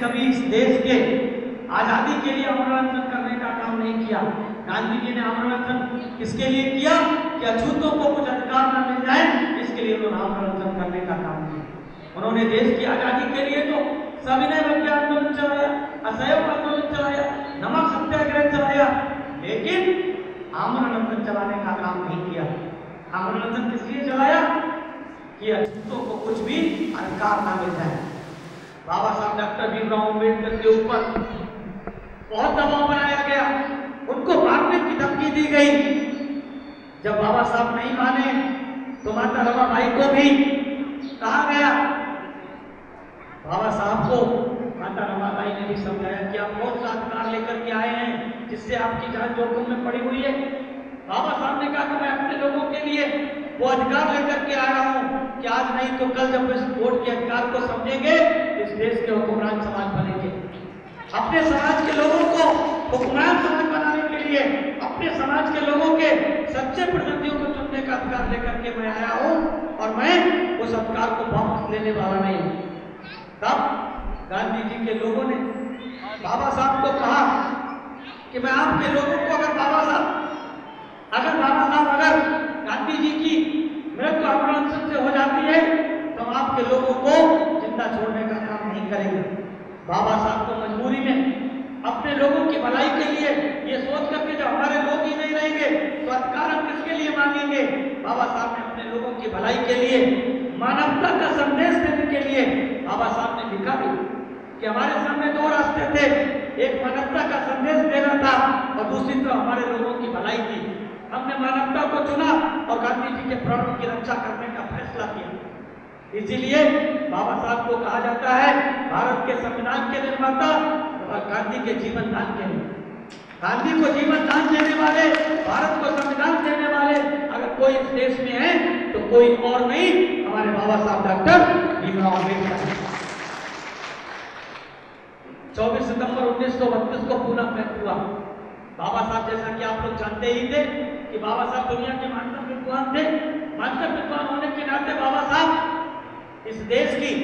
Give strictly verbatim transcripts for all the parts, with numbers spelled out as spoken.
कभी इस देश के आजादी के लिए आंदोलन करने का काम नहीं किया। गांधी जी ने आंदोलन किसके लिए किया कि अछूतों को कुछ अधिकार न मिल जाए, इसके लिए उन्होंने आंदोलन करने का काम किया। उन्होंने देश की आजादी के लिए तो सविनय अवज्ञा आंदोलन चलाया, असहयोग आंदोलन चलाया, नमक सत्याग्रह चलाया, लेकिन आमरण चलाने का काम नहीं किया। आमरण किस लिए चलाया कि अछूतों को कुछ भी अधिकार ना मिल जाए। बाबा साहब डॉक्टर भीमराव अम्बेडकर के ऊपर बहुत दबाव बनाया गया, उनको मारने की धमकी दी गई। जब बाबा साहब नहीं माने तो माता रमाबाई को भी कहा गया। बाबा साहब को माता रमाबाई ने भी समझाया कि आप बहुत सा अधिकार लेकर के आए हैं जिससे आपकी जान जोखिम में पड़ी हुई है। बाबा साहब ने कहा कि मैं अपने लोगों के लिए वो अधिकार लेकर के आया हूं कि आज नहीं तो कल जब इस वोट के अधिकार को समझेंगे इस देश के हुक्मरान समाज बनेंगे। अपने समाज के लोगों को हुक्मरान समाज बनाने के लिए अपने समाज के लोगों के सच्चे प्रतिनिधियों को चुनने का अधिकार लेकर के मैं आया हूं और मैं उस अधिकार को वापस लेने वाला नहीं हूं। तब गांधी जी के लोगों ने बाबा साहब को कहा कि मैं आपके लोगों को अगर बाबा साहब अगर बाबा साहब अगर गांधी जी की मृत्यु आमरण से हो जाती है तो हम आपके लोगों को जिंदा छोड़ने का काम नहीं करेंगे। बाबा साहब को मजबूरी में अपने लोगों की भलाई के लिए ये सोच करके जो हमारे लोग ही नहीं रहेंगे तो अधिकार हम किसके लिए मांगेंगे। बाबा साहब ने अपने लोगों की भलाई के लिए मानवता का संदेश देने के लिए बाबा साहब ने लिखा भी कि हमारे सामने दो रास्ते थे, एक मानवता का संदेश देना था और दूसरी तरफ हमारे लोगों की भलाई थी। हमने मानवता को चुना और गांधी जी के प्राणों की रक्षा करने का फैसला किया। इसीलिए बाबा साहब को कहा जाता है भारत के संविधान के निर्माता और गांधी के जीवन दान के लिए। गांधी को जीवन दान देने वाले, भारत को संविधान देने वाले अगर कोई इस देश में है तो कोई और नहीं, हमारे बाबा साहब डॉक्टर भीमराव अम्बेडकर। चौबीस सितंबर उन्नीस सौ बत्तीस को पूना फैक्ट हुआ। बाबा साहब जैसा कि आप लोग जानते ही थे कि बाबा साहब दुनिया के महानतम विद्वान थे। महानतम विद्वान होने के नाते बाबा साहब इस देश की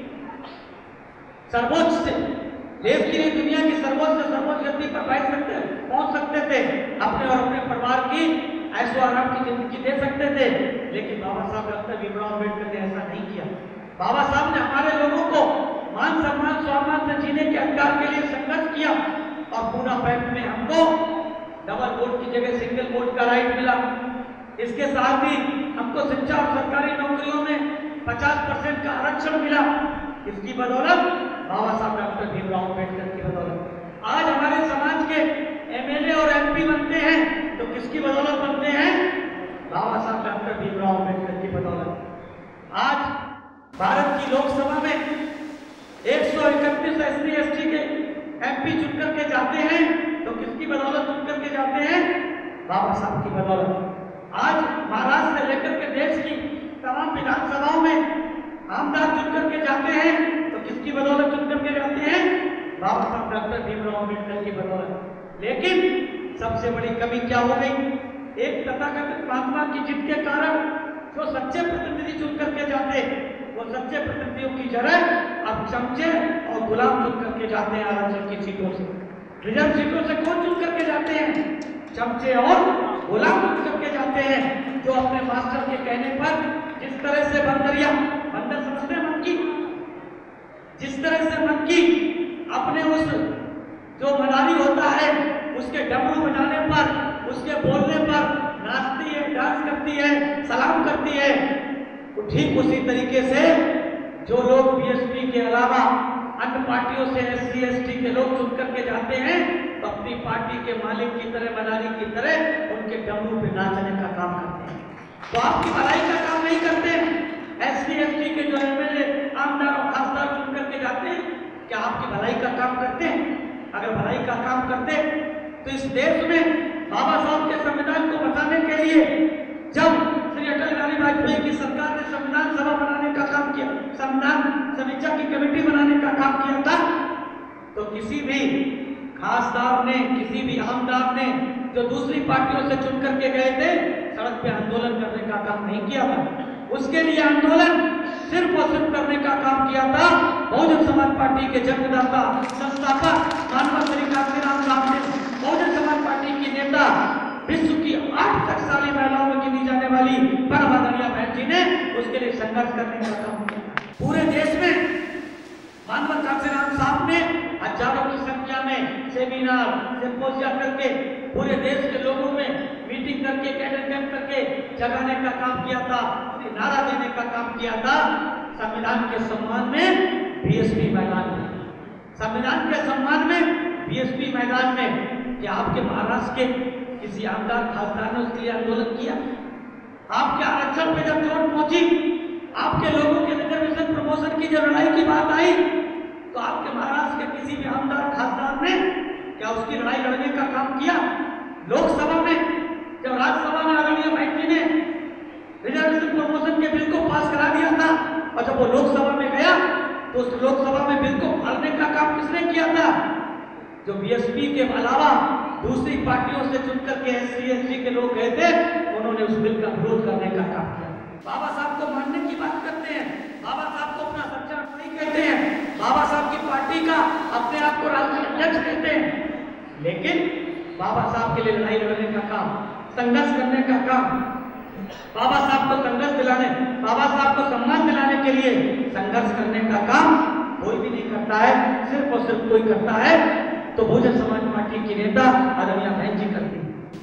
सर्वोच्च से देश की नहीं दुनिया की सर्वोच्च से सर्वोच्च गति पर बैठ सकते पहुंच सकते थे, अपने और अपने परिवार की ऐशो आराम की जिंदगी दे सकते थे, लेकिन बाबा साहब डॉक्टर भीमराव अम्बेडकर ने ऐसा नहीं किया। बाबा साहब ने हमारे लोगों को मान सम्मान स्वाभिमान से जीने के अधिकार के लिए संघर्ष किया और पूना पैक्ट में हमको डबल वोट की जगह सिंगल वोट का राइट मिला। इसके साथ ही हमको शिक्षा और सरकारी नौकरियों में पचास परसेंट का आरक्षण मिला। इसकी बदौलत बाबा साहब डॉक्टर भीमराव अम्बेडकर की बदौलत आज हमारे समाज के एमएलए और एमपी बनते हैं तो किसकी बदौलत बनते हैं? बाबा साहब डॉक्टर भीमराव अम्बेडकर की बदौलत। आज भारत की लोकसभा में एक सौ इकतीस एस सी एस टी के एमपी चुन करके जाते हैं तो किसकी बदौलत चुन करके जाते हैं? बाबा साहब की बदौलत। आज महाराष्ट्र से लेकर के देश की तमाम विधानसभाओं में आमदार चुन करके जाते हैं तो किसकी बदौलत चुन करके जाते हैं? बाबा साहब डॉक्टर भीमराव अम्बेडकर की बदौलत। लेकिन सबसे बड़ी कमी क्या हो गई? एक तथाकथित महात्मा की जिद के कारण जो सच्चे प्रतिनिधि चुन करके जाते वो सच्चे प्रतिनिधियों की जगह अब चमचे और गुलाम चुन करके जाते हैं। आरक्षण की सीटों से, रिजर्व सीटों से कौन चुन करके जाते हैं? चमचे और गुलाम चुन करके जाते हैं, जो अपने मास्टर के कहने पर जिस तरह से बंदरिया बंदर समझते हैं मन की, जिस तरह से मन की अपने उस जो मदारी होता है उसके डमरू बजाने पर, उसके बोलने पर नाचती है, डांस करती है, सलाम करती है, तो ठीक उसी तरीके से जो लोग बीएसपी के अलावा अन्य पार्टियों से एस सी एस टी के लोग चुन करके जाते हैं तो अपनी पार्टी के मालिक की तरह, मदारी की तरह उनके डमरू पे नाचने का काम करते हैं। तो आपकी भलाई का काम नहीं करते हैं। एस सी एस टी के जो एमएलए आमदार और खासदार चुन करके जाते हैं, क्या आपकी भलाई का काम करते हैं? अगर भलाई का काम करते तो इस देश में बाबा साहब के संविधान को बचाने के लिए जब श्री अटल बिहारी वाजपेयी की सरकार ने संविधान सभा बनाने का काम किया, संविधान समीक्षा की कमेटी बनाने का काम किया था, तो किसी भी खासदार ने, किसी भी आमदार ने जो दूसरी पार्टियों से चुन करके गए थे सड़क पे आंदोलन करने का काम नहीं किया था। उसके लिए आंदोलन सिर्फ और सिर्फ करने का काम किया था। बहुजन समाज पार्टी के जन्मदाता संस्थापक मानव श्री कांशीराम साहब ने बहुजन समाज पार्टी की नेता, विश्व की आठ शक्तिशाली महिलाओं में गिनी जाने वाली परम आदरणीय बहन जी ने उसके लिए संघर्ष करने का काम किया। पूरे देश में मानव कांशीराम साहब ने हजारों की संख्या में सेमिनार सिम्पोजिया करके पूरे देश के लोगों में मीटिंग करके कैडर कैंप करके जगाने का काम किया था, नारा देने का काम किया था। संविधान के सम्मान में बीएसपी मैदान में, संविधान के सम्मान में बीएसपी मैदान में क्या आपके महाराष्ट्र के किसी आमदार खासदार ने उसके लिए आंदोलन किया? आपके आरक्षण पे जब चोट पहुंची, आपके लोगों के रिजर्वेशन प्रमोशन की जब लड़ाई की बात आई, तो आपके महाराष्ट्र के किसी भी आमदार खासदार ने क्या उसकी लड़ाई लड़ने का काम किया? लोकसभा में जब राज्यसभा में आदरणीय बहन जी ने रिजर्वेशन प्रमोशन के बिल को पास करा दिया था, और जब वो लोकसभा में गया तो उस लोकसभा में बिल को फाड़ने का काम किसने किया था? जो बीएसपी के अलावा दूसरी पार्टियों से चुनकर के एससी एसटी के लोग गए थे, उन्होंने उस बिल का विरोध करने का काम किया। बाबा साहब को मानने की बात करते हैं, बाबा साहब को अपना सच्चा अनुयायी कहते हैं, बाबा साहब की पार्टी का अपने आप को राष्ट्रीय अध्यक्ष कहते हैं, लेकिन बाबा साहब के लिए लड़ाई लड़ने का काम, संघर्ष करने का काम, बाबा साहब को संघर्ष दिलाने, बाबा साहब को सम्मान दिलाने के लिए संघर्ष करने का काम कोई भी नहीं करता है। सिर्फ और सिर्फ कोई करता है तो बहुजन समाज पार्टी की नेता आदरणीय बहन जी करती है।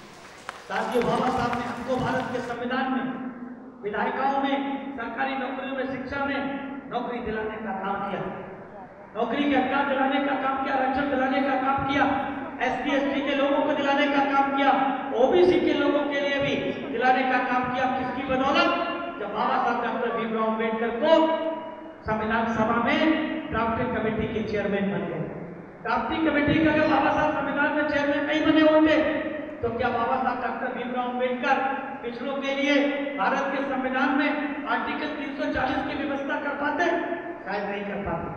साथियों, बाबा साहब ने हमको भारत के संविधान में, विधायिकाओं में, सरकारी नौकरियों में, शिक्षा में नौकरी दिलाने का काम किया, नौकरी के अधिकार दिलाने का काम किया, आरक्षण दिलाने का काम किया, एसटी एसटी के लोगों को दिलाने का काम किया, ओबीसी के लोगों के लिए भी दिलाने का काम किया। किसकी बदौलत? जब बाबा साहब डॉक्टर भीमराव अम्बेडकर को संविधान सभा में ड्राफ्टिंग कमेटी के चेयरमैन बन गए। ड्राफ्टिंग कमेटी का अगर बाबा साहब संविधान में चेयरमैन नहीं बने होते तो क्या बाबा साहब डॉक्टर भीमराव अम्बेडकर पिछड़ों के लिए भारत के संविधान में आर्टिकल तीन सौ चालीस की व्यवस्था कर पाते? शायद नहीं कर पाते।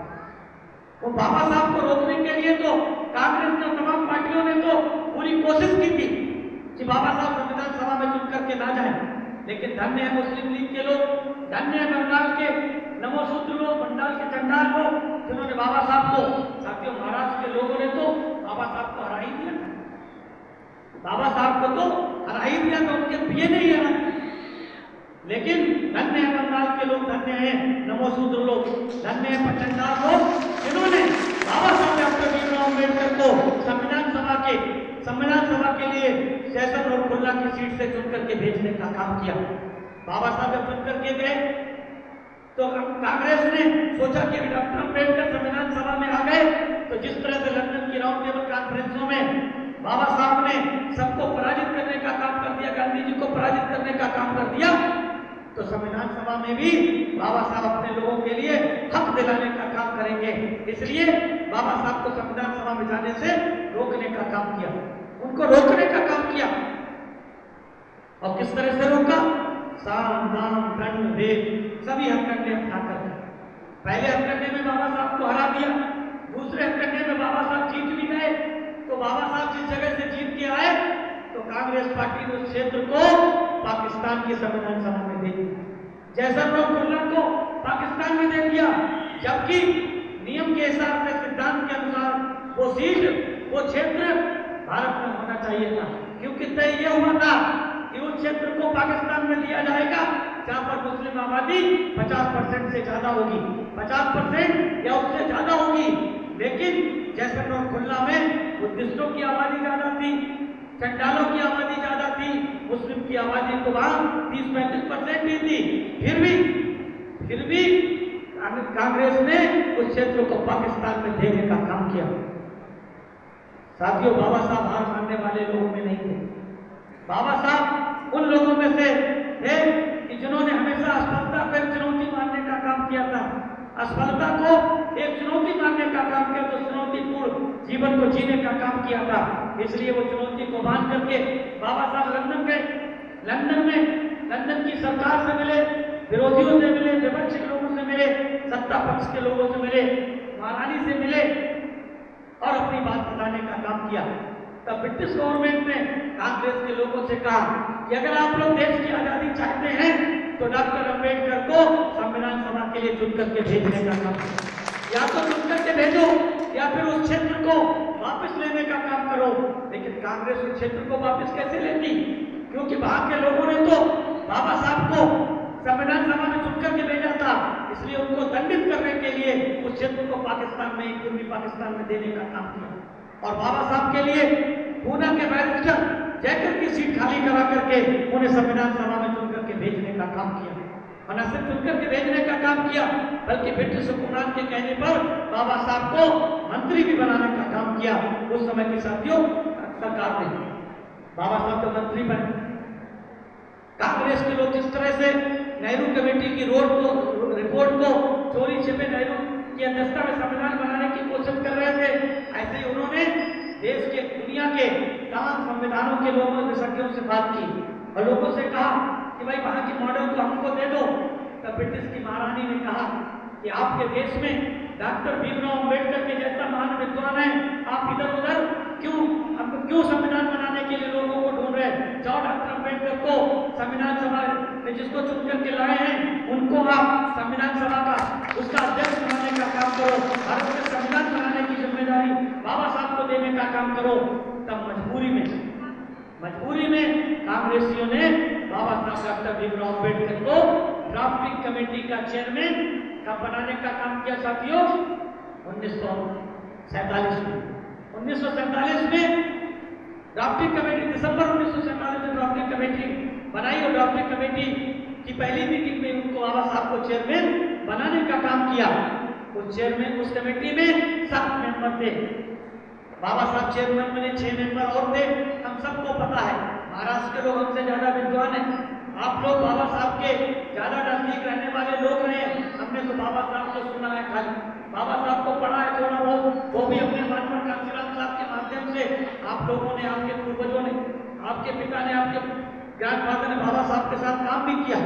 वो बाबा साहब को रोकने के लिए तो कांग्रेस ने, तमाम पार्टियों ने तो पूरी कोशिश की थी कि बाबा साहब संविधान सभा में चुन करके ना जाए, लेकिन धन्य है मुस्लिम लीग के लोग, धन्य है बंगाल के नमोसूत्र लोग, बंगाल के चंडाल लोग, जिन्होंने बाबा साहब को, साथियों महाराष्ट्र के लोगों ने तो बाबा साहब को हरा ही दिया, बाबा साहब को तो हरा ही दिया, तो उनके पिए नहीं है। लेकिन धन्य है बंगाल के लोग, धन्य है नमोसूत्र लोग, धन्य है चंडाल लोग, जिन्होंने बाबा साहब डॉक्टर भीमराव अम्बेडकर को संविधान सभा के संविधान सभा के लिए सेशन और खुल्ला की सीट से चुन करके भेजने का काम किया। बाबा साहब जब चुन करके गए तो कांग्रेस ने सोचा कि डॉक्टर अम्बेडकर संविधान सभा में आ गए तो जिस तरह से लंदन की राउंड टेबल कॉन्फ्रेंसों में बाबा साहब ने सबको पराजित करने का काम कर दिया, गांधी जी को पराजित करने का काम कर दिया, तो संविधान सभा में भी बाबा साहब अपने लोगों के लिए हक दिलाने का काम करेंगे। इसलिए बाबा साहब को संविधान सभा में जाने से रोकने का काम किया, उनको रोकने का काम किया। और किस तरह से रोका? साम दाम दंड भेद सभी हथकंडे उठाकर, पहले हथकंडे में बाबा साहब को हरा दिया, दूसरे हथकंडे में बाबा साहब जीत भी गए। तो बाबा साहब जिस जगह से जीत के आए तो कांग्रेस पार्टी ने उस क्षेत्र को पाकिस्तान की संविधान सभा में दे दिया, जैसा लोग खुल्ला को पाकिस्तान में दे दिया, जबकि नियम के हिसाब से, सिद्धांत के अनुसार वो सीट, वो क्षेत्र भारत में होना चाहिए था, क्योंकि तय ये हुआ था कि उस क्षेत्र को पाकिस्तान में दिया जाएगा जहां पर मुस्लिम आबादी पचास परसेंट से ज्यादा होगी, पचास परसेंट या उससे ज्यादा होगी। लेकिन जैसे और खुल्ला में बुद्धिस्टों की आबादी ज्यादा थी, चंडालों की आबादी ज्यादा थी, मुस्लिम की आबादी तो वहां तीस पैंतीस परसेंट ही थी, फिर भी फिर भी कांग्रेस ने उस क्षेत्र को पाकिस्तान में देने का काम किया। साथियों, बाबा साहब हार मानने वाले लोगों में नहीं थे। बाबा साहब उन लोगों में से थे कि जिन्होंने हमेशा असफलता को एक चुनौती मानने का काम किया था, असफलता को एक चुनौती मानने का काम किया, तो चुनौतीपूर्ण जीवन को जीने का काम किया था। इसलिए वो चुनौती को मान करके बाबा साहब लंदन गए। लंदन में लंदन की सरकार से मिले, विरोधियों से मिले, विपक्ष के लोगों से मिले, सत्ता पक्ष के लोगों से मिले, महारानी से मिले और अपनी बात बताने का काम किया। तब ब्रिटिश गवर्नमेंट ने कांग्रेस के लोगों से कहा कि अगर आप लोग देश की आजादी चाहते हैं तो डॉक्टर अम्बेडकर को संविधान सभा के लिए चुन करके भेजने का काम करो। या तो चुन करके भेजो या फिर उस क्षेत्र को वापस लेने का काम करो। लेकिन कांग्रेस उस क्षेत्र को वापस कैसे लेती? क्योंकि वहां के लोगों ने तो बाबा साहब को संविधान सभा में चुन करके भेजा था, इसलिए उनको दंडित करने के लिए उस क्षेत्र को पाकिस्तान में, पूर्वी पाकिस्तान में देने का काम किया। और बाबा साहब के लिए पूना के बैरिस्टर जयकर की सीट खाली करा करके उन्हें संविधान सभा में चुन करके भेजने का काम किया। और न सिर्फ चुन करके भेजने का काम किया, बल्कि ब्रिटिश हुक्मरान के कहने पर बाबा साहब को मंत्री भी बनाने का काम किया। उस समय की साथियों सरकार ने बाबा साहब को मंत्री बने। कांग्रेस के लोग जिस तरह से नेहरू कमेटी की रोड को रिपोर्ट को चोरी छिपे नेहरू की अध्यक्षता में संविधान बनाने की कोशिश कर रहे थे, ऐसे ही उन्होंने देश के, दुनिया के तमाम संविधानों के लोगों विशेषज्ञों से बात की और लोगों से कहा कि भाई वहां के मॉडल को हमको दे दो। तब ब्रिटिश की महारानी ने कहा कि आपके देश में डॉक्टर भीमराव अम्बेडकर के जैसा महान विद्वान है, आप इधर उधर क्यों हमको क्यों संविधान बनाने के लिए लोगों को ढूंढ रहे हैं? जाओ डॉक्टर अम्बेडकर को संविधान सभा में जिसको चुन करके लाए हैं उनको आप संविधान सभा का उसका अध्यक्ष बनाने का काम करो। भारत में संविधान बनाने की जिम्मेदारी बाबा साहब को देने का काम करो। तब मजबूरी में मजबूरी में कांग्रेसियों ने बाबा साहब डॉक्टर भीमराव अम्बेडकर को ड्राफ्टिंग कमेटी का चेयरमैन का बनाने का काम किया। साथियों उन्नीस सौ सैतालीस में उन्नीस सौ सैतालीस में ड्राफ्टिंग कमेटी, दिसंबर उन्नीस सौ सैतालीस में ड्राफ्टिंग कमेटी बनाई और ड्राफ्टिंग कमेटी की पहली मीटिंग में उनको बाबा साहब को चेयरमैन बनाने का काम किया। उस चेयरमैन उस कमेटी में सात मेंबर थे। बाबा साहब चेयरमैन बने, छह मेंबर और थे। हम सबको पता है, महाराष्ट्र के लोग हमसे ज्यादा विद्वान हैं, आप लोग बाबा साहब के ज्यादा नजदीक रहने वाले लोग रहे। हमने तो बाबा साहब को सुना है, खाली बाबा साहब को पढ़ा है थोड़ा बहुत, वो भी अपने मानवर कांशीराम साहब के माध्यम से। आप लोगों ने, आपके पूर्वजों ने, आपके पिता ने, आपके ग्रैंडफादर ने बाबा साहब के साथ काम भी किया।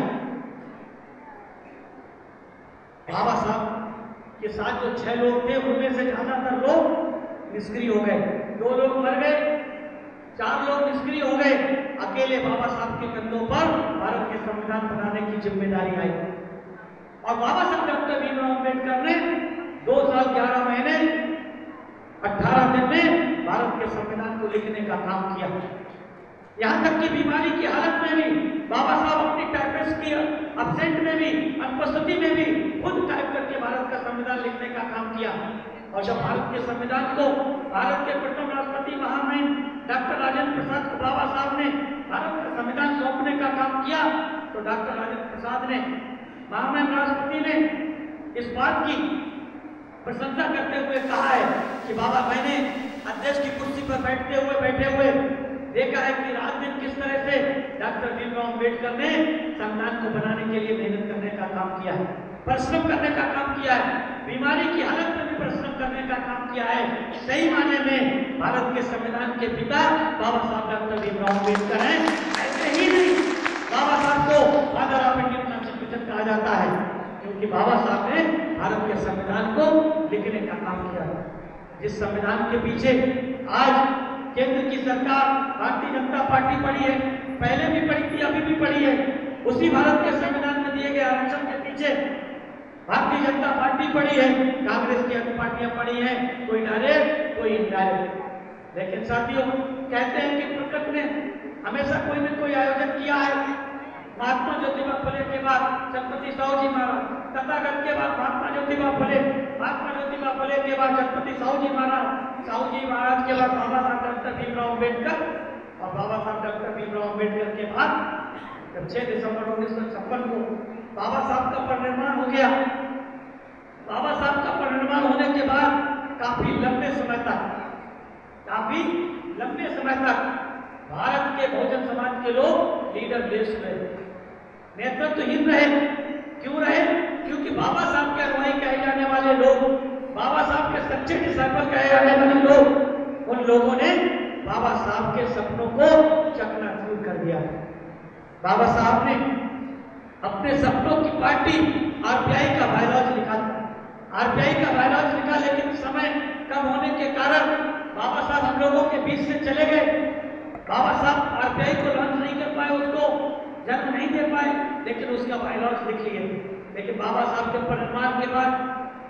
बाबा साहब के साथ जो छह लोग थे उनमें से ज्यादातर लोग निष्क्रिय हो गए। दो लोग मर गए, चार लोग निष्क्रिय हो गए। अकेले बाबा साहब के कंधों पर भारत के संविधान बनाने की जिम्मेदारी आई और बाबा साहब डॉक्टर भीमराव अम्बेडकर ने दो साल ग्यारह महीने अठारह दिन में भारत के संविधान को लिखने का काम किया। यहाँ तक कि बीमारी की हालत में भी बाबा साहब अपनी टाइपिस्ट की अब्सेंट में भी, अनुपस्थिति में भी खुद टाइप करके भारत का संविधान लिखने का काम किया। और जब भारत के संविधान को भारत के प्रथम राष्ट्रपति महामहिम डॉक्टर राजेंद्र प्रसाद को बाबा साहब ने भारत का संविधान सौंपने का काम किया, तो डॉक्टर राजेंद्र प्रसाद ने, महामहिम राष्ट्रपति ने इस बात की प्रशंसा करते हुए कहा है कि बाबा, मैंने अध्यक्ष की कुर्सी पर बैठते हुए बैठे हुए देखा है कि रात दिन किस तरह से डॉक्टर भीमराव अम्बेडकर ने संविधान को बनाने के लिए मेहनत करने का काम किया है, परिश्रम करने का काम किया है, बीमारी की हालत में भी परिश्रम करने का काम किया है। सही मायने में भारत के संविधान के पिता बाबा साहब डॉक्टर भीमराव अम्बेडकर हैं। ऐसे ही नहीं, बाबा साहब को फादर ऑफ इंडियन कॉन्स्टिट्यूशन कहा जाता है, क्योंकि बाबा साहब ने भारत के संविधान को लिखने का काम किया। जिस संविधान के पीछे आज केंद्र की सरकार भारतीय जनता पार्टी पड़ी है, पहले भी पड़ी थी, अभी भी पड़ी है, उसी भारत के संविधान में दिए गए आरक्षण के पीछे भारतीय जनता पार्टी पड़ी है। कांग्रेस की अन्य पार्टियां पड़ी हैं, कोई डायरेक्ट कोई इनडायरेक्ट। लेकिन साथियों, कहते हैं कि प्रकृति ने हमेशा कोई न कोई आयोजन किया है। महात्मा ज्योतिबा फुले के बाद छत्रपति साहू जी महाराज, तथागत के बाद महात्मा ज्योतिबा फुले, महात्मा ज्योतिबा फुले के बाद छत्रपति साहू जी महाराज, साहू जी महाराज के बाद बाबा साहब डॉक्टर भीमराव अम्बेडकर और बाबा साहब डॉक्टर भीमराव अम्बेडकर के बाद जब छह दिसंबर उन्नीस सौ छप्पन को बाबा साहब का परिनिर्वाण हो गया, बाबा साहब का परिनिर्वाण होने के बाद काफी लंबे समय तक काफी लंबे समय तक भारत के बहुजन समाज के लोग लीडर देश रहे, नेतृत्वहीन रहे। क्यों रहे? क्योंकि बाबा साहब के अनुयायी कहे जाने वाले लोग, बाबा साहब के सच्चे डिसाइपल कहे जाने वाले लोग, उन लोगों ने बाबा साहब के सपनों को चकनाचूर कर दिया। बाबा साहब ने अपने सपनों की पार्टी आरपीआई का बायलॉज लिखा था, आरपीआई का बायलॉज लिखा, लेकिन समय कम होने के कारण बाबा साहब हम लोगों के बीच से चले गए। बाबा साहब आरपीआई को लॉन्च नहीं कर पाए, उसको जन्म नहीं दे पाए, लेकिन उसका बायलॉज लिख लिए। लेकिन बाबा साहब के परिनिर्वाण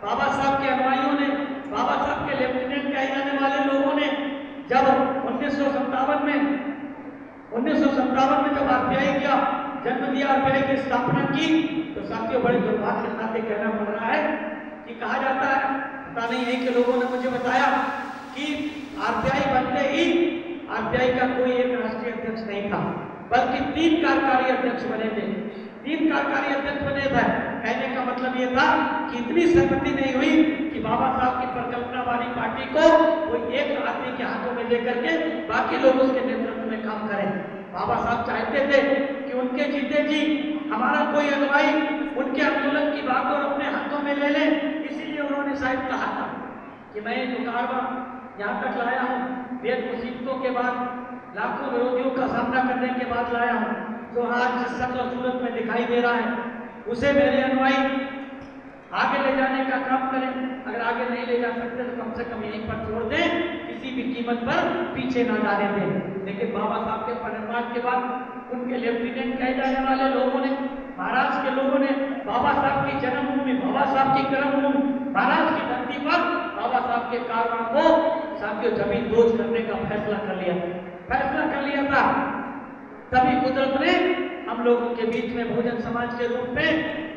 बाबा साहब के अनुयायियों ने, बाबा साहब के लेफ्टिनेंट कहे जाने वाले लोगों ने जब उन्नीस सौ सत्तावन में उन्नीस सौ सत्तावन में जब आरपीआई का जन्म दिया, आरपीआई की स्थापना की, तो साथियों बड़े दुर्भाग्य के साथ ये कहना पड़ रहा है कि कहा जाता है, पता नहीं है कि लोगों ने मुझे बताया कि आरपीआई बनते ही आरपीआई का कोई एक राष्ट्रीय अध्यक्ष नहीं था, बल्कि तीन कार्यकारी अध्यक्ष बने थे। तीन कार्यकारी अध्यक्ष बने थे। कहने का मतलब ये था कि इतनी सहमति नहीं हुई कि बाबा साहब की परिकल्पना वाली पार्टी को कोई एक आदमी के हाथों में लेकर के बाकी लोग उसके नेतृत्व में काम करें। बाबा साहब चाहते थे कि उनके जीते जी हमारा कोई अनुयायी उनके आंदोलन की भागदौड़ अपने हाथों में ले ले। इसीलिए उन्होंने शायद कहा था कि मैं मुकाबला यहाँ तक लाया हूँ, बेहद मुसीबतों के बाद, लाखों विरोधियों का सामना करने के बाद लाया हूँ, जो आज जिस शक्ल और सूरत में दिखाई दे रहा है, उसे मेरे अनुयायी आगे ले जाने का काम करें। अगर आगे नहीं ले जा सकते तो कम से कम यहीं पर छोड़ दें, किसी भी कीमत पर पीछे ना जाने दें। लेकिन बाबा साहब के परिनिर्वाण के बाद उनके लेफ्टिनेंट कहे जाने वाले लोगों ने, महाराष्ट्र के लोगों ने बाबा साहब की जन्मभूमि, बाबा साहब की कर्मभूमि, महाराष्ट्र की धरती पर बाबा साहब के कारवां को साथियों जमीन दोज करने का फैसला कर लिया फैसला कर लिया था। तभी कुदरत ने हम लोगों के बीच में बहुजन समाज के रूप में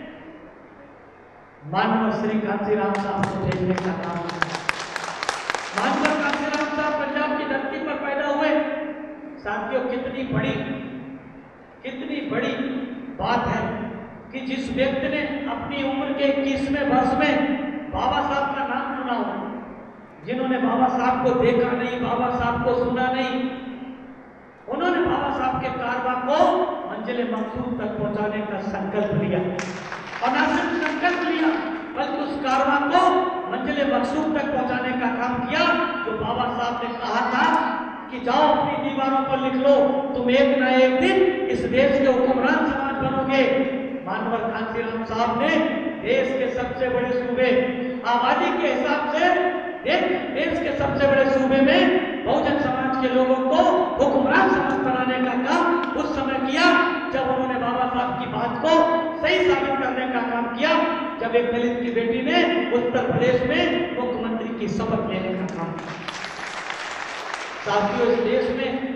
मानव श्री कांसीराम साहब को देखने का काम किया। मानव कांसीराम साहब पंजाब की धरती पर पैदा हुए। साथियों कितनी बड़ी कितनी बड़ी बात है कि जिस व्यक्ति ने अपनी उम्र के इक्कीसवें वर्ष में बाबा साहब का नाम सुना हो, जिन्होंने बाबा साहब को देखा नहीं, बाबा साहब को सुना नहीं, उन्होंने बाबा साहब के कारवां को मंजिल मकसूद तक पहुंचाने का संकल्प लिया। और न सिर्फ संकल्प लिया बल्कि उस कारवां को मंजिल मकसूद तक पहुंचाने का काम किया। जो बाबा साहब ने कहा था कि जाओ अपनी दीवारों पर लिख लो, तुम एक न एक दिन इस देश के हुक्मरान समाज बनोगे। मानवर कांसीराम साहब ने देश के सबसे बड़े सूबे, आबादी के हिसाब से देश देश के सबसे बड़े सूबे में बहुजन समाज के लोगों को हुक्मरान समाज बनाने का काम उस समय किया जब उन्होंने बाबा साहब की बात को सही साबित करने का काम किया, जब एक दलित की बेटी ने उत्तर प्रदेश में मुख्यमंत्री की शपथ लेने का काम किया। साथियों, इस देश में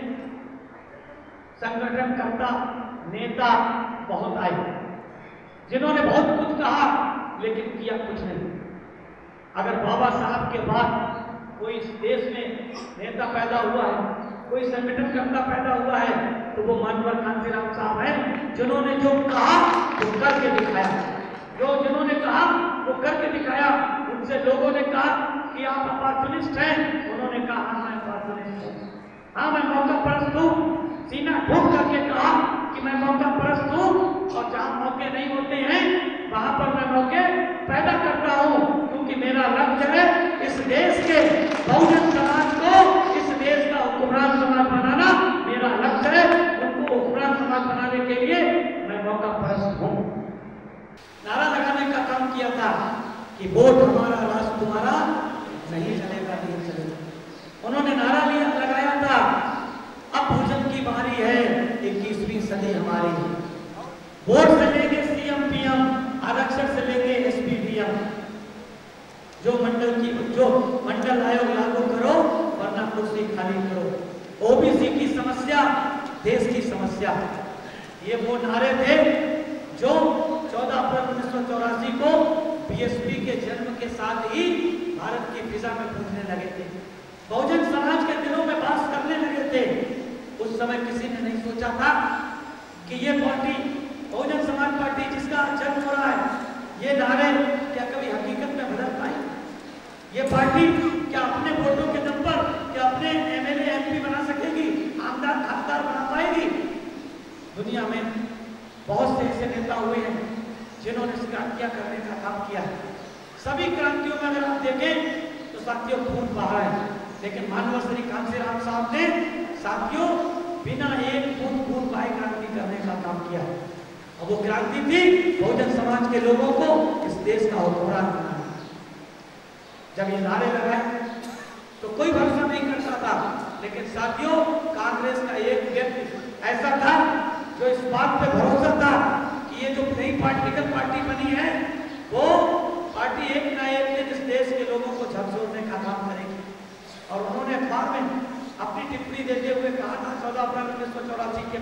संगठनकर्ता नेता बहुत आए, जिन्होंने बहुत कुछ कहा लेकिन किया कुछ नहीं। अगर बाबा साहब के बाद कोई इस देश में नेता पैदा हुआ है, कोई संगठनकर्ता पैदा हुआ है, तो वो मानवर कांसीराम साहब हैं, जिन्होंने जो कहा वो करके दिखाया। जो जिन्होंने कहा वो करके दिखाया। उनसे लोगों ने कहा कि आप अपॉर्चुनिस्ट हैं, उन्होंने कहा हाँ मैं अपॉर्चुनिस्ट हूँ, हाँ मैं मौका परस्त हूँ। सीना ठोक करके कहा कि मैं मौका परस्त हूँ, और जहाँ मौके नहीं होते हैं वहां पर मैं मौके पैदा करता हूँ, क्योंकि मेरा लक्ष्य है इस देश के बहुजन समाज को, इस देश का हुक्मरान समाज बनाना मेरा लक्ष्य है। उनको हुक्मरान समाज बनाने के लिए मैं मौका परस्त हूँ। नारा लगाने का काम किया था कि वोट हमारा राष्ट्र तुम्हारा, नहीं चलेगा नहीं चलेगा। उन्होंने नारा लिया लगाया था अब भोजन की बारी है, इक्कीसवीं सदी हमारी, वोट से लेंगे सीएम पीएम, आरक्षण से लेंगे एसपी डीएम, जो मंडल की जो मंडल आयोग लागू करो वरना कुर्सी खाली करो, ओबीसी की समस्या देश की समस्या। ये वो नारे थे जो चौदह अप्रैल उन्नीस सौ चौरासी को बीएसपी के जन्म के साथ ही भारत की फिजा में गूंजने लगे थे, बहुजन समाज के दिलों में वास करने लगे थे। उस समय किसी ने नहीं सोचा था कि ये पार्टी बहुजन समाज पार्टी जिसका जन्म हो रहा है, ये नारे क्या कभी हकीकत में बदल पाए? ये पार्टी क्या अपने वोटों के दम पर क्या अपने एमएलए एमपी बना सकेगी, आमदार खासदार बना पाएगी? दुनिया में बहुत से ऐसे नेता हुए हैं जिन्होंने क्रांतियां करने का काम किया है। सभी क्रांतियों में अगर आप देखें तो साथियों खून बहा है, लेकिन मानव श्री कांसीराम साहब ने साथियों बिना एक खून खून बहाए क्रांति करने का काम किया है। और वो क्रांति थी बहुजन समाज के लोगों को इस देश का हुक्मरान बनाना। जब ये नारे लगाए तो कोई भरोसा नहीं करता था, लेकिन साथियों कांग्रेस का एक व्यक्ति ऐसा था जो इस बात पे भरोसा था कि ये जो नई पार्टिकल पार्टी बनी है वो पार्टी एक ना एक उन्होंने अखबार में अपनी टिप्पणी देते हुए कहा था चौदह अप्रैल उन्नीस सौ चौरासी के,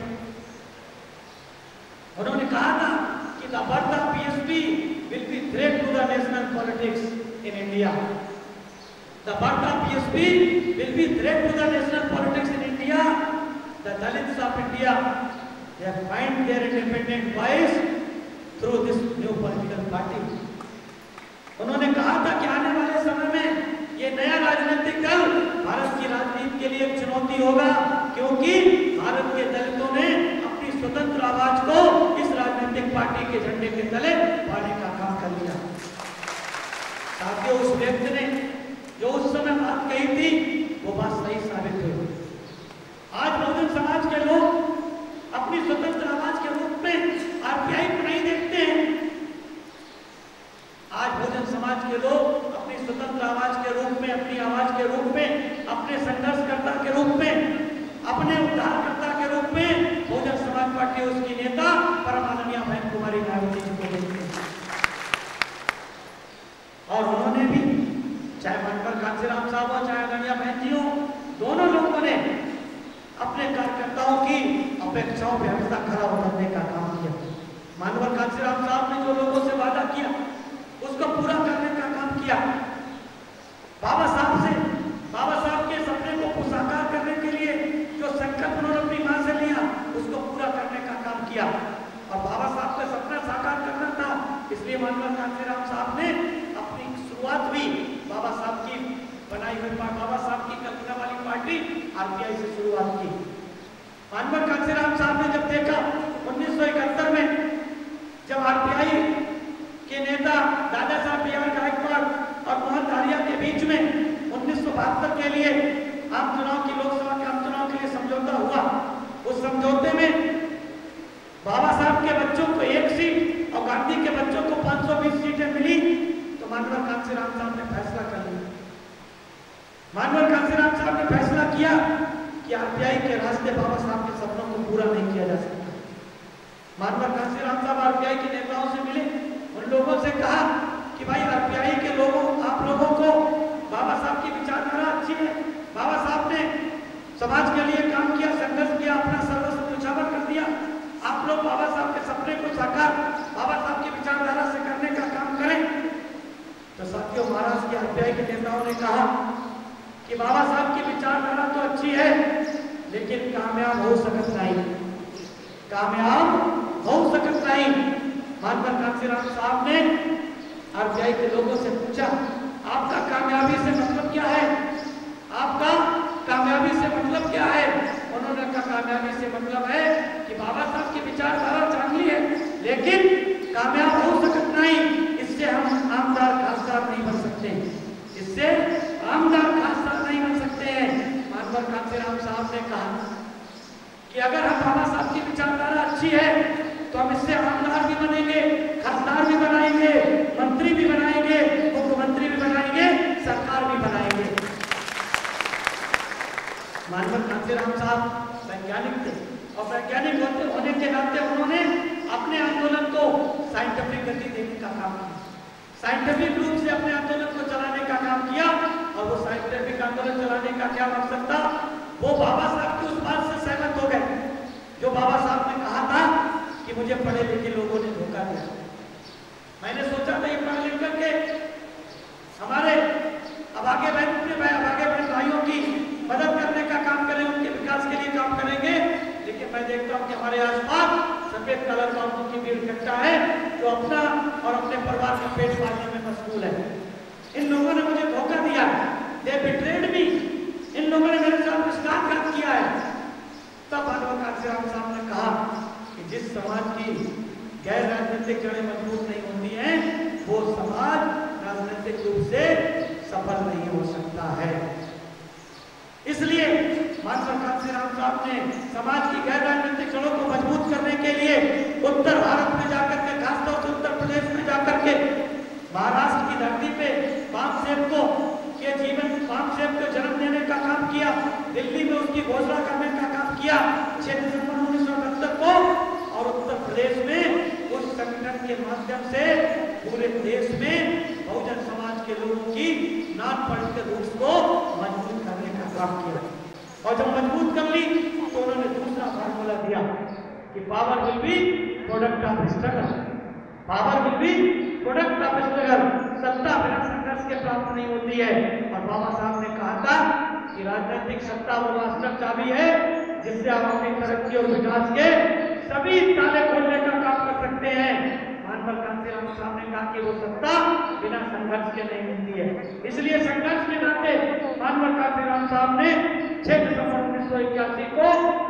उन्होंने कहा था कि the birth of PSP will be threat to the national politics in India. The birth of PSP will be threat to the national politics in India. The Dalits of India they find their independent voice through this new political party. उन्होंने कहा था कि आने वाले समय में ये नया राजनीतिक दल भारत की राजनीति के लिए एक चुनौती होगा, क्योंकि भारत के दलितों ने अपनी स्वतंत्र आवाज को इस राजनीतिक पार्टी के झंडे के तले पाने का काम कर लिया। साथियों, उस व्यक्ति ने जो उस समय बात कही थी वो बात सही साबित हुई। आज बहुजन समाज के लोग अपनी स्वतंत्र आवाज के रूप में आरपीआई को नहीं देखते हैं। आज बहुजन समाज के लोग अपनी स्वतंत्र आवाज के रूप में, अपनी आवाज के रूप में, अपने संघर्षकर्ता के रूप में, अपने उद्धारकर्ता के रूप में बहुजन समाज पार्टी उसकी नेता परमाननीय बहन कुमारी मायावती जी को देखते हैं। और उन्होंने भी, चाहे मनोहर कांशीराम साहब हो, चाहे गणिया बहन जी हो, दोनों लोगों ने अपने कार्यकर्ताओं की अपेक्षाओं पर हमेशा खरा उतरने का काम किया। मनोहर कांशीराम साहब ने जो लोगों से वादा किया उसको पूरा करने का काम किया। बाबा साहब से, बाबा साहब के सपने को साकार करने के लिए जो संकल्प उन्होंने अपनी मां से लिया उसको पूरा करने का काम किया। और बाबा साहब का सपना साकार करना था, इसलिए मनोहर कांशीराम साहब ने अपनी शुरुआत भी बाबा साहब की बनाई हुई, बाबा साहब की कल्पना वाली पार्टी आरपीआई से शुरुआत की। मनोहर कांशीराम साहब ने जब देखा उन्नीस सौ इकहत्तर में जब आरपीआई के नेता दादा साहब बी आर गायकवाड़ और मोहन धारिया के बीच में उन्नीस सौ बहत्तर के लिए आम चुनाव की, लोकसभा के आम चुनाव के लिए समझौता हुआ, उस समझौते में बाबा साहब के बच्चों को एक सीट और गांधी के बच्चों को पांच सौ बीस सीटें मिली, तो मनोहर कांशीराम साहब ने फैसला कर लिया। मनोहर कांशीराम साहब ने फैसला किया कि आरपीआई के रास्ते बाबा साहब के सपनों को पूरा नहीं किया जा सकता। मनोहर कांशीराम साहब आरपीआई के नेताओं से मिले, उन लोगों से कहा कि भाई आरपीआई के लोगों, आप लोगों को बाबा साहब की विचारधारा अच्छी है, बाबा साहब ने समाज के लिए काम किया, संघर्ष किया, अपना सर्वस्व न्यौछावर कर दिया, आप लोग बाबा साहब के सपने को साकार बाबा साहब की विचारधारा से करने का काम करें। तो साथियों, महाराष्ट्र के आरपीआई के नेताओं ने कहा कि बाबा साहब की विचारधारा तो अच्छी है लेकिन कामयाब हो सकत नहीं, कामयाब हो सकत नहीं। मनोहर कांशीराम साहब ने आरपीआई के लोगों से पूछा, आपका कामयाबी से मतलब क्या है? आपका कामयाबी से मतलब क्या है? उन्होंने कहा कामयाबी से मतलब है कि बाबा साहब की विचारधारा चांगली है लेकिन कामयाब हो सकत नहीं, इससे हम आमदार खासदार नहीं बन सकते, इससे आमदार खासदार नहीं बन सकते हैं। मनोहर कांशीराम साहब ने कहा कि अगर हम बाबा साहब की विचारधारा अच्छी है तो हम इससे आमदार भी बनेंगे, खासदार भी बनाएंगे, मंत्री भी बनाएंगे, मुख्यमंत्री भी बनाएंगे, सरकार भी बनाएंगे। मनोहर कांशीराम साहब वैज्ञानिक थे और वैज्ञानिक होते होने के नाते उन्होंने अपने आंदोलन को साइंटिफिक गति देने का काम किया, साइंटिफिक रूप से अपने आंदोलन को चलाने का काम किया। और वो साइंटिफिक आंदोलन चलाने का क्या मकसद था? वो बाबा साहब की उस बात से सहमत हो गए जो बाबा साहब ने कहा था कि मुझे पढ़े लिखे लोगों ने धोखा दिया। मैंने सोचा था ये पढ़ लिख करके हमारे अभागे बहन अपने भाई अभागे बहन भाइयों की मदद करने का काम करें, उनके विकास के लिए काम करेंगे, लेकिन मैं देखता हूँ कि हमारे आसपास सफेद कलर का की भीड़ इकट्ठा है जो अपना और अपने परिवार का पेट पालने में मशगूल है। इन लोगों ने मुझे धोखा दिया, दे बिट्रेड मी, इन लोगों ने मेरे साथ विश्वासघात किया है। तब मनोहर कांशीराम साहब ने कहा कि जिस समाज की गैर राजनीतिक जड़ें मजबूत नहीं होती हैं वो समाज राजनीतिक रूप से सफल नहीं हो सकता है। इसलिए मनोहर कांशीराम साहब ने समाज की गैर राजनीतिक जड़ों को मजबूत करने के लिए उत्तर भारत में जाकर के, खासतौर से उत्तर प्रदेश में जाकर के, महाराष्ट्र की धरती पे वामसेवकों के जीवन, वामसेवक को जन्म देने का काम किया, दिल्ली में उसकी घोषणा करने का काम किया छह दिसंबर उन्नीस सौ अठहत्तर को, और उत्तर प्रदेश में उस संगठन के माध्यम से पूरे देश में बहुजन समाज के लोगों की नॉन पॉलिटिकल रूट्स को मजबूत करने का काम किया। और जब मजबूत कर ली तो उन्होंने दूसरा फार्मूला दिया कि power will be product of struggle, power will be product of struggle, सत्ता बिना संघर्ष के प्राप्त नहीं होती है। और बाबा साहब ने कहा था कि राजनीतिक सत्ता वो मास्टर चाबी है जिससे आप अपनी तरक्की और विकास के सभी ताले खोलने का काम कर सकते हैं। मानवर कांसीराम साहब ने कहा कि वो सत्ता बिना संघर्ष के नहीं मिलती है। इसलिए संघर्ष के नाते मानवर कांसीराम साहब ने छह दिसंबर उन्नीस सौ इक्यासी को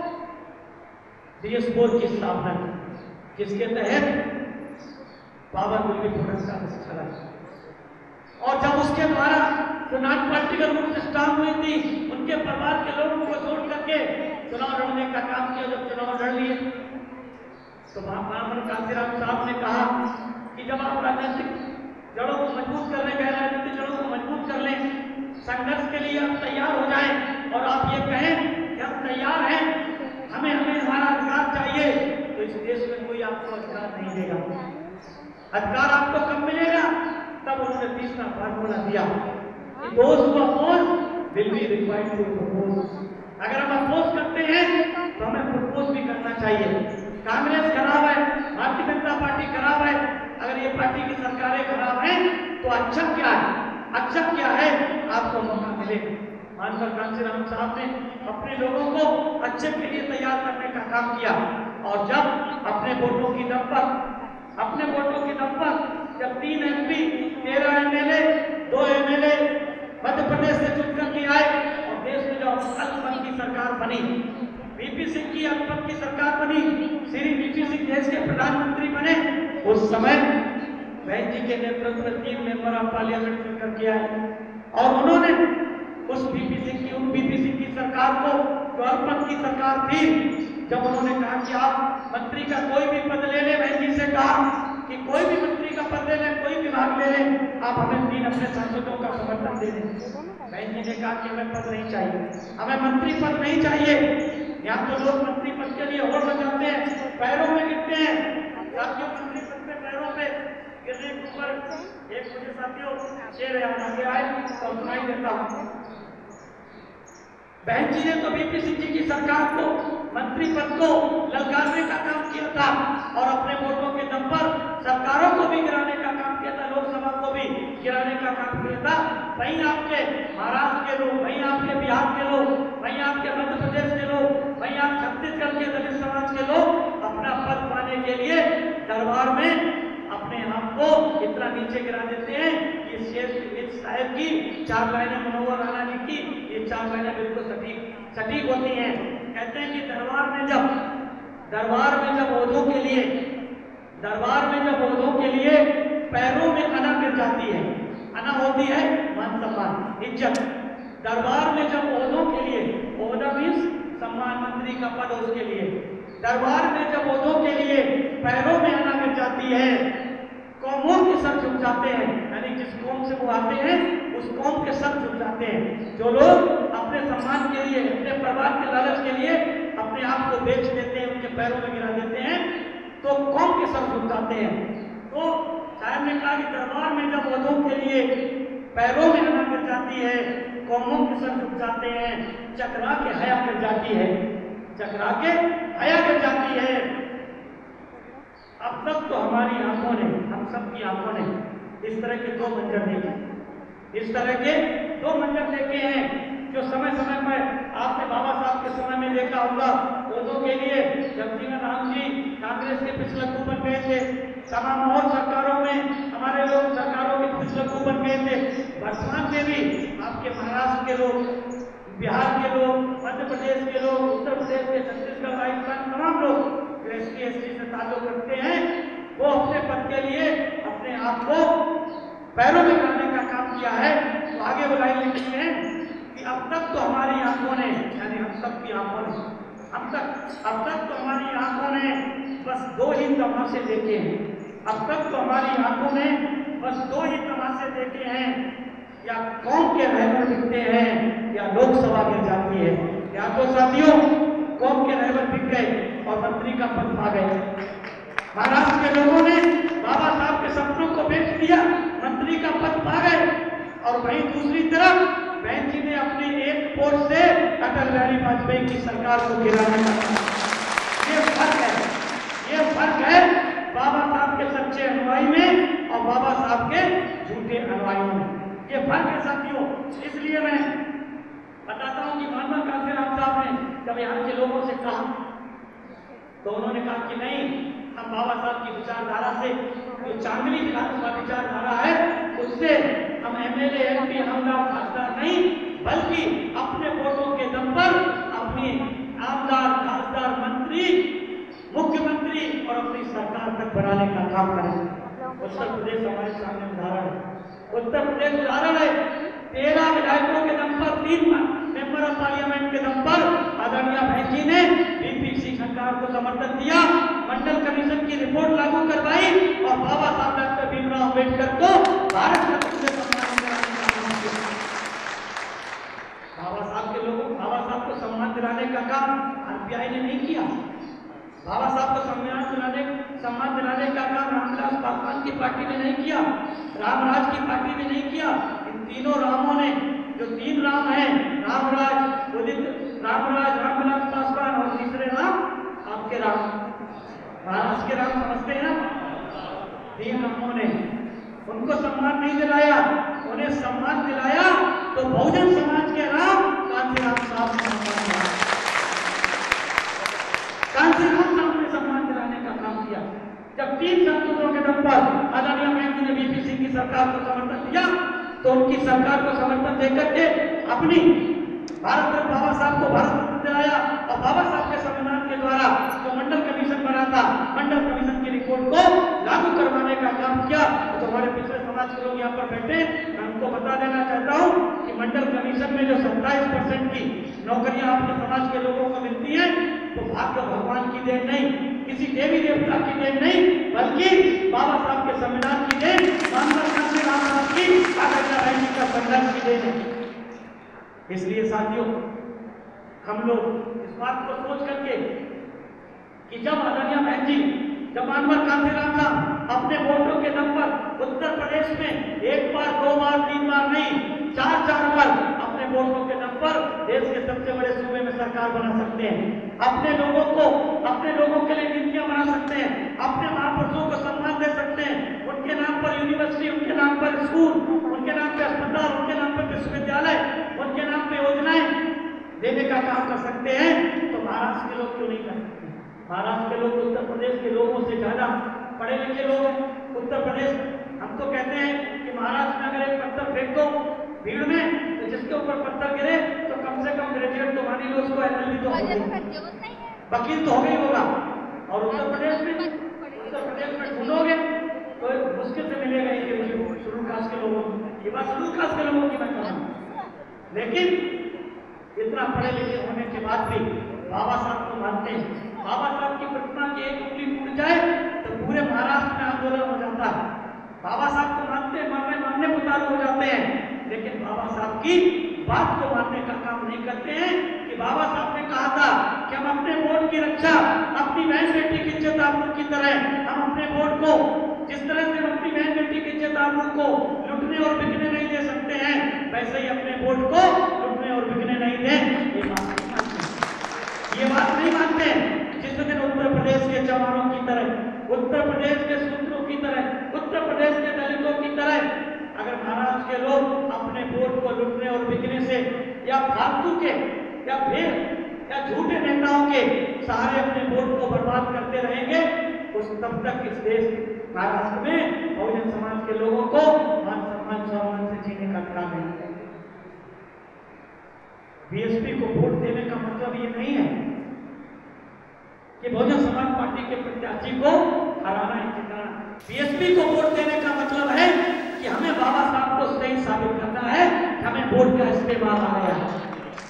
डीएस बोर्ड की स्थापना की, जिसके तहत power will be product of struggle. और जब उसके द्वारा जो नॉन पॉलिटिकल रूप से स्टार्ट हुई थी, उनके परिवार के लोगों को जोड़ करके चुनाव लड़ने का काम किया। जब चुनाव लड़ लिए तो मानवर कांसीराम साहब ने कहा कि जब आप राजनीतिक जड़ों को मजबूत करने गए, राजनीतिक जड़ों को मजबूत कर लें, संघर्ष के लिए आप तैयार हो जाएं और आप ये कहें कि हम तैयार हैं, हमें हमें हमारा अधिकार चाहिए, तो इस देश में कोई आपको अधिकार नहीं देगा। अधिकार आपको कब मिलेगा? तब उन्होंने तीसरा फार्मूला दिया कि दोस्त को oppose will be required to propose. अगर हम अपोज करते हैं तो हमें प्रपोज भी करना चाहिए। कांग्रेस खराब है, भारतीय जनता पार्टी खराब है, अगर ये पार्टी की सरकारें खराब हैं तो अच्छा क्या है? अच्छा क्या है? आपको मौका मिलेगा। मानवर कांसीराम साहब ने अपने लोगों को अच्छे के लिए तैयार करने का काम किया। और जब अपने वोटों की दम पर अपने वोटों की दम पर जब तीन एमपी, तेरह एमएलए, दो एमएलए मध्य प्रदेश से चुन करके आए और देश में जो अल्पमत की सरकार बनी, वीपी सिंह की अल्पमत की सरकार बनी, श्री वीपी सिंह देश के प्रधानमंत्री बने, उस समय बहन जी के नेतृत्व में तीन मेंबर ऑफ पार्लियामेंट चुन करके आए और उन्होंने उस वीपी सिंह की उन वीपी सिंह की सरकार को, जो अल्पमत की सरकार थी, जब उन्होंने कहा कि आप मंत्री का कोई भी पद ले लें, बहन जी से कहा कि कोई भी मंत्री का पद ले लें, कोई विभाग ले लें, आप हमें तीन अपने सांसदों का समर्थन दे दें। बहन जी ने कहा कि हमें पद नहीं चाहिए, हमें मंत्री पद नहीं चाहिए। यहाँ तो लोग मंत्री पद के लिए और बचाते हैं, पैरों में गिरते हैं। साथियों, मंत्री पद पे पैरों पे गिरने के ऊपर एक मुझे साथियों शेर आगे आए तो सुनाई देता हूँ। बहन जी ने तो वीपी सिंह जी की सरकार को, मंत्री पद को ललकारने का काम किया था और अपने वोटों के दम पर सरकारों को भी गिराने का काम किया था, लोकसभा को भी गिराने का काम किया था। वहीं आपके महाराष्ट्र के लोग, वहीं आपके बिहार के लोग, वहीं आपके मध्य प्रदेश के लोग, वहीं आप छत्तीसगढ़ के दलित समाज के लोग अपना पद पाने के लिए दरबार में अपने आप को इतना नीचे गिरा देते हैं कि शेर साहब की चार लाइनें मनोहर राणा जी की, ये चार लाइनें बिल्कुल सटीक सटीक होती हैं। कहते हैं कि दरबार में जब दरबार में जब ओहदों के लिए दरबार में जब ओहदों के लिए पैरों में अना गिर जाती है, अना होती है मान सम्मान इज्जत, दरबार में जब ओहदों के लिए, ओहदा मीन्स सम्मान, मंत्री का पद, उसके लिए दरबार में जब ओहदों के लिए पैरों में अना गिर जाती है, कौमों के सर झुक जाते हैं, यानी जिस कौम से वो आते हैं उस कौम के सर झुक जाते हैं। जो लोग अपने सम्मान के लिए, अपने परिवार के लालच के लिए अपने आप को बेच देते हैं, उनके पैरों में गिरा देते हैं, तो कौम के सर झुक जाते हैं। तो साहब ने कहा कि दरबार में जब ओहदों के लिए पैरों में अना गिर जाती है, कौमों के सर झुक जाते हैं, चकरा के हया गिर जाती है, चकरा के हया गिर जाती है। अब तक तो हमारी आंखों ने, हम सब की आंखों ने इस तरह के दो मंजर देखे, इस तरह के दो मंजर देखे हैं जो समय समय पर आपने बाबा साहब के समय में देखा होगा। ओहदों के लिए जब जीवन राम जी कांग्रेस के पिछलग्गू बन गए थे, तमाम और सरकारों में हमारे लोग सरकारों के पिछलग्गू बन गए थे। वर्तमान में भी आपके महाराष्ट्र के लोग, बिहार के लोग, मध्य प्रदेश के लोग, उत्तर प्रदेश के, छत्तीसगढ़, राजस्थान, तमाम लोग जो एस टी एस टी से ताल्लुक रखते हैं, वो अपने पद के लिए अपने आप को पैरों में गिराने का काम किया है। तो आगे वो लाइन लिखी है कि अब तक तो हमारी आंखों ने, यानी हम सब की आंखों ने, अब तक अब तक तो हमारी आंखों ने बस दो ही तमाशे देखे हैं, अब तक तो हमारी आंखों ने बस दो ही तमाशे देखे हैं, या कौम के रहबर बिकते हैं या लोकसभा गिर जाती है। या तो साथियों कौम के रहबर बिक गए और मंत्री का पद पा गए। महाराष्ट्र के लोगों ने बाबा साहब के सपनों को बेच दिया, मंत्री का पद पा गए। और वहीं दूसरी तरफ बहन जी ने अपने एक वोट से अटल बिहारी वाजपेयी की सरकार को गिराने का काम। ये फर्क है, ये फर्क है बाबा साहब के सच्चे अनुयायी में और बाबा साहब के झूठे अनुयायियों में। ये फर्क है साथियों। इसलिए मैं बताता हूं कि महात्मा कांशीराम साहब ने जब यहाँ के लोगों से कहा तो उन्होंने कहा कि नहीं, हम बाबा साहब की विचारधारा से, जो चांदनी विचारधारा है उससे हम एमएलए एमपी आमदार खासदार नहीं, बल्कि अपने वोटों के दम पर अपनी आमदार खासदार मंत्री मुख्यमंत्री और अपनी सरकार तक बनाने का काम करें। उत्तर प्रदेश हमारे सामने उदाहरण है। उत्तर प्रदेश उदाहरण है। तेरह विधायकों के दम पर, तीन मेंबर ऑफ पार्लियामेंट के दम पर आदरणीय बहन जी ने बीपीसी सरकार को समर्थन दिया, मंडल कमीशन की रिपोर्ट लागू करवाई और बाबा साहब डॉक्टर भीमराव अम्बेडकर को भारत रत्न से सम्मानित कराने का काम किया। बाबा साहब के लोगों बाबा साहब को सम्मान दिलाने का काम आरपीआई ने नहीं किया। बाबा साहब को सम्मान दिलाने सम्मान दिलाने का काम रामविलास पासवान की पार्टी ने नहीं किया, रामराज की पार्टी ने नहीं किया। इन तीनों रामों ने, जो तीन राम हैं, रामराज, उदित रामराज, रामविलास पासवान और तीसरे राम आपके राम, महाराष्ट्र के राम समझते हैं ना, तीन रामों ने उनको सम्मान नहीं दिलाया। उन्हें सम्मान दिलाया तो बहुजन समाज के राम कांशीराम साहब ने सम्मान दिलाया। कांशीराम साहब ने सम्मान दिलाने का काम किया। जब तीन संसदों के दम पर आदरणीय बहन जी ने बीपीसी की सरकार को समर्थन दिया तो उनकी सरकार को समर्थन देकर के अपनी भारत रत्न बाबा साहब को भारत रत्न दिलाया और बाबा साहब के संविधान के द्वारा जो मंडल कमीशन बना था, मंडल कमीशन की रिपोर्ट को लागू करवाने का काम किया। तो हमारे पिछले समाज के लोग यहाँ पर बैठे, मैं उनको बता देना चाहता हूँ कि मंडल कमीशन में जो सत्ताईस परसेंट की नौकरियां अपने समाज के लोगों को मिलती है तो भाग्य भगवान की देन नहीं, किसी देवी देवता की देन नहीं, बल्कि बाबा साहब के संविधान की देन, महात्मा कांशीराम साहब की आदरणीय बहन जी का संघर्ष की देन है। इसलिए साथियों, हम लोग इस बात को सोच करके कि जब आदरणीय बहन जी, जब महात्मा कांशीराम साहब अपने वोटों के दम पर उत्तर प्रदेश में एक बार, दो बार, तीन बार नहीं, चार चार बार अपने वोटों के दम पर देश के सबसे बड़े सूबे में सरकार बना सकते हैं, अपने लोगों को, अपने लोगों के लिए नीतियां बना सकते हैं, अपने महापुरुषों को सम्मान दे सकते हैं, उनके नाम पर यूनिवर्सिटी, उनके नाम पर स्कूल, उनके नाम पर अस्पताल, उनके नाम पर विश्वविद्यालय, उनके नाम पर योजनाएं देने का काम कर सकते हैं। तो महाराष्ट्र के लोग क्यों नहीं कर सकते? महाराष्ट्र के लोग उत्तर प्रदेश के लोगों से ज्यादा पढ़े लिखे लोग हैं। उत्तर प्रदेश, हम तो कहते हैं कि महाराष्ट्र में अगर एक पत्थर फेंक दो भीड़ में तो जिसके ऊपर पत्थर गिरे तो कम से कम ग्रेजुएट तो मानी लो, उसको एलएलबी तो हो गई, वकील तो हो गई होगा। और उत्तर प्रदेश में, उत्तर प्रदेश में ढूंढोगे तो मुश्किल से मिलेगा ये शेड्यूल कास्ट के लोगों को। ये बात शेड्यूल कास्ट के लोगों की मैं कह रहा हूं। लेकिन इतना पढ़े लिखे होने के बाद भी बाबा साहब को मानते हैं। बाबा साहब की प्रतिमा की एक उंगली टूट जाए तो पूरे महाराष्ट्र में आंदोलन हो जाता है। बाबा साहब को मानते मानने मानने को उतारू हो जाते हैं, लेकिन बाबा साहब की बात को मानने का काम नहीं करते हैं। कि बाबा साहब ने कहा था कि हम अपने वोट की रक्षा अपनी बहन बेटी की इज्जत आबरू की तरह, हम अपने वोट को जिस तरह से हम अपनी बहन बेटी की इज्जत आबरू को लुटने और बिकने नहीं दे सकते हैं, वैसे ही अपने वोट को लुटने और बिकने नहीं दें। ये बात नहीं मानते, ये बात नहीं मानते। जिस दिन उत्तर प्रदेश के जवानों की तरह, उत्तर प्रदेश के सूत्रों की तरह, उत्तर प्रदेश के दलितों की तरह अगर महाराष्ट्र के लोग अपने वोट को लुटने और बिकने से या फालतू के या फिर या झूठे नेताओं के सहारे अपने वोट को बर्बाद करते रहेंगे, उस तब तक इस देश महाराष्ट्र में बहुजन समाज के लोगों को मान सम्मान सम्मान से जीने का अधिकार नहीं है। बीएसपी को वोट देने का मतलब ये नहीं है कि बहुजन समाज पार्टी के प्रत्याशी को हराना है, जिताना। बीएसपी को वोट देने का मतलब है कि हमें बाबा साहब को सही साबित करना है कि हमें वोट का इस्तेमाल आ गया है,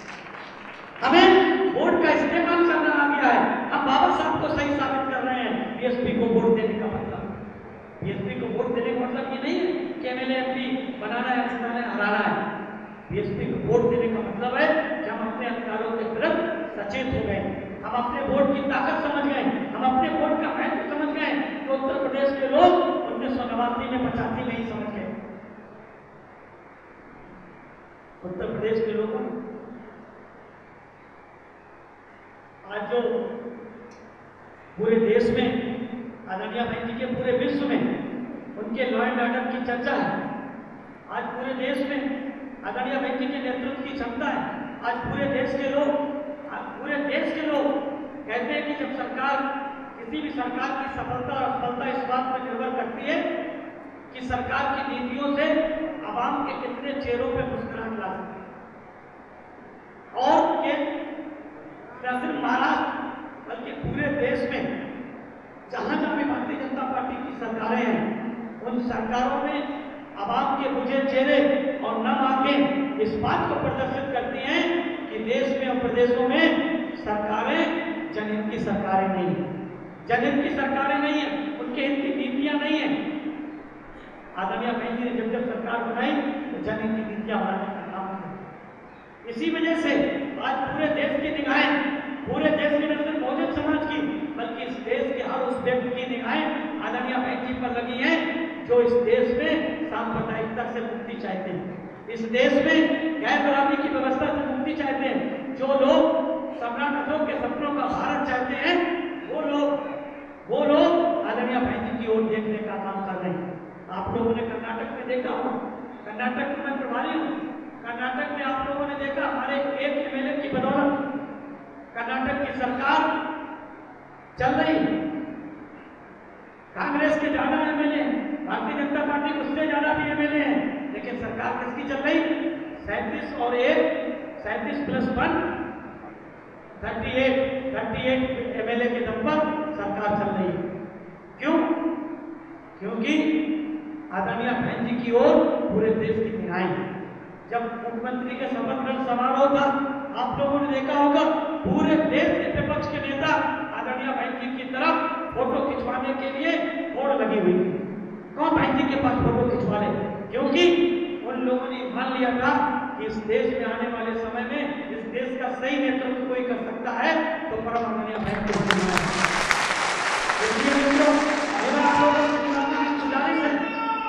हमें वोट का इस्तेमाल करना आ गया है, हम बाबा साहब को सही साबित कर रहे हैं। बीएसपी को वोट देने का मतलब, बीएसपी को वोट देने का मतलब ये नहीं है कि एमएलए एमपी बनाना है, जिताना है, हराना है। बीएसपी को वोट देने का मतलब है कि हम अपने अधिकारों के विरुद्ध सचेत हो गए, हम अपने वोट की ताकत समझ गए, हम अपने वोट का महत्व समझ गए। तो उत्तर प्रदेश के लोग उन्नीस सौ नवासी में पचासी में ही समझ गए। उत्तर प्रदेश के लोगों ने आज जो पूरे देश में आदरणीय भाई जी के पूरे विश्व में उनके लॉ एंड ऑर्डर की चर्चा है, आज पूरे देश में आदरणीय भाई जी के नेतृत्व की क्षमता है। आज पूरे देश के लोग पूरे देश के लोग कहते हैं कि जब सरकार किसी भी सरकार की सफलता और असफलता इस बात पर निर्भर करती है कि सरकार की नीतियों से आवाम के कितने चेहरों पर मुस्कुराहट ला सकती है। और ये न सिर्फ महाराष्ट्र बल्कि पूरे देश में जहां जहां भी भारतीय जनता पार्टी की सरकारें हैं उन सरकारों में आवाम के बुझे चेहरे और नम आंखें इस बात को प्रदर्शित करती हैं कि देश में और प्रदेशों में सरकारें जनहित की सरकारें नहीं है, जनहित की सरकारें नहीं है, उनके हित की नीतियां नहीं है। आदरणीय भाई जी ने जब जब सरकार बनाई तो जनहित की नीतियां बनाने का काम किया। इसी वजह से आज पूरे देश की निगाहें, पूरे देश की न सिर्फ बहुजन समाज की बल्कि इस देश के हर उस व्यक्ति की निगाहें आदरणीय भाई जी पर लगी हैं जो इस देश में सांप्रदायिकता से मुक्ति चाहते हैं, इस देश में गैर बराबरी की व्यवस्था से मुक्ति चाहते हैं। जो लोग सम्राट अशोक के सपनों का भारत चाहते हैं वो लोग वो लोग आदरणीय भाई जी की ओर देखने का काम कर रहे हैं। आप लोगों ने कर्नाटक में देखा हो, कर्नाटक में मैं प्रभारी हूँ, कर्नाटक में आप लोगों ने देखा हमारे एक एमएलए की बदौलत कर्नाटक की सरकार चल रही। कांग्रेस के ज्यादा एमएलए, भारतीय जनता पार्टी उससे ज्यादा भी एमएलए हैं, लेकिन सरकार किसकी चल रही? सैंतीस और एक सैंतीस plus one thirty eight thirty eight MLA के दम पर सरकार चल रही है। क्यों? क्योंकि आदरणीय बहन जी की ओर पूरे देश की निगाहें। जब मुख्यमंत्री के शपथ ग्रहण समारोह था आप लोगों ने देखा होगा पूरे देश के विपक्ष के नेता आदरणीय बहन जी की तरफ फोटो खिंचवाने के लिए होड़ लगी हुई थी। कौन बहन जी के पास फोटो खिंचवा ले? क्योंकि उन लोगों ने मान लिया था कि इस देश में आने वाले समय में इस देश का सही नेतृत्व कोई कर सकता है तो परम आदरणीय बहन को चुना है। इसलिए मित्रों मेरा आप लोगों से गुजारिश है,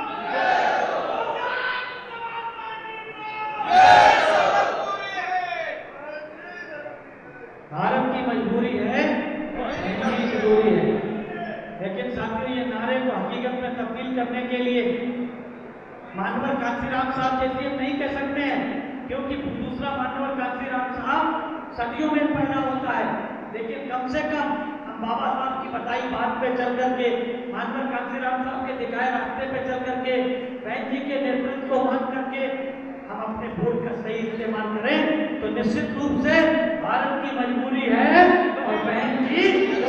भारत की मजबूरी है, जरूरी है, लेकिन साथियों ये नारे को हकीकत में तब्दील करने के लिए मानवर कांशीराम साहब जैसे हम नहीं कह सकते हैं, क्योंकि दूसरा मानवर कांशीराम साहब सदियों में पैदा होता है, लेकिन कम से कम हम बाबा साहब की बताई बात पे चल करके, मानवर कांशीराम साहब के दिखाए रास्ते पे चल करके, बहन जी के नेतृत्व को मान करके हम अपने वोट का सही इस्तेमाल करें तो निश्चित रूप से भारत की मजबूरी है और बहन जी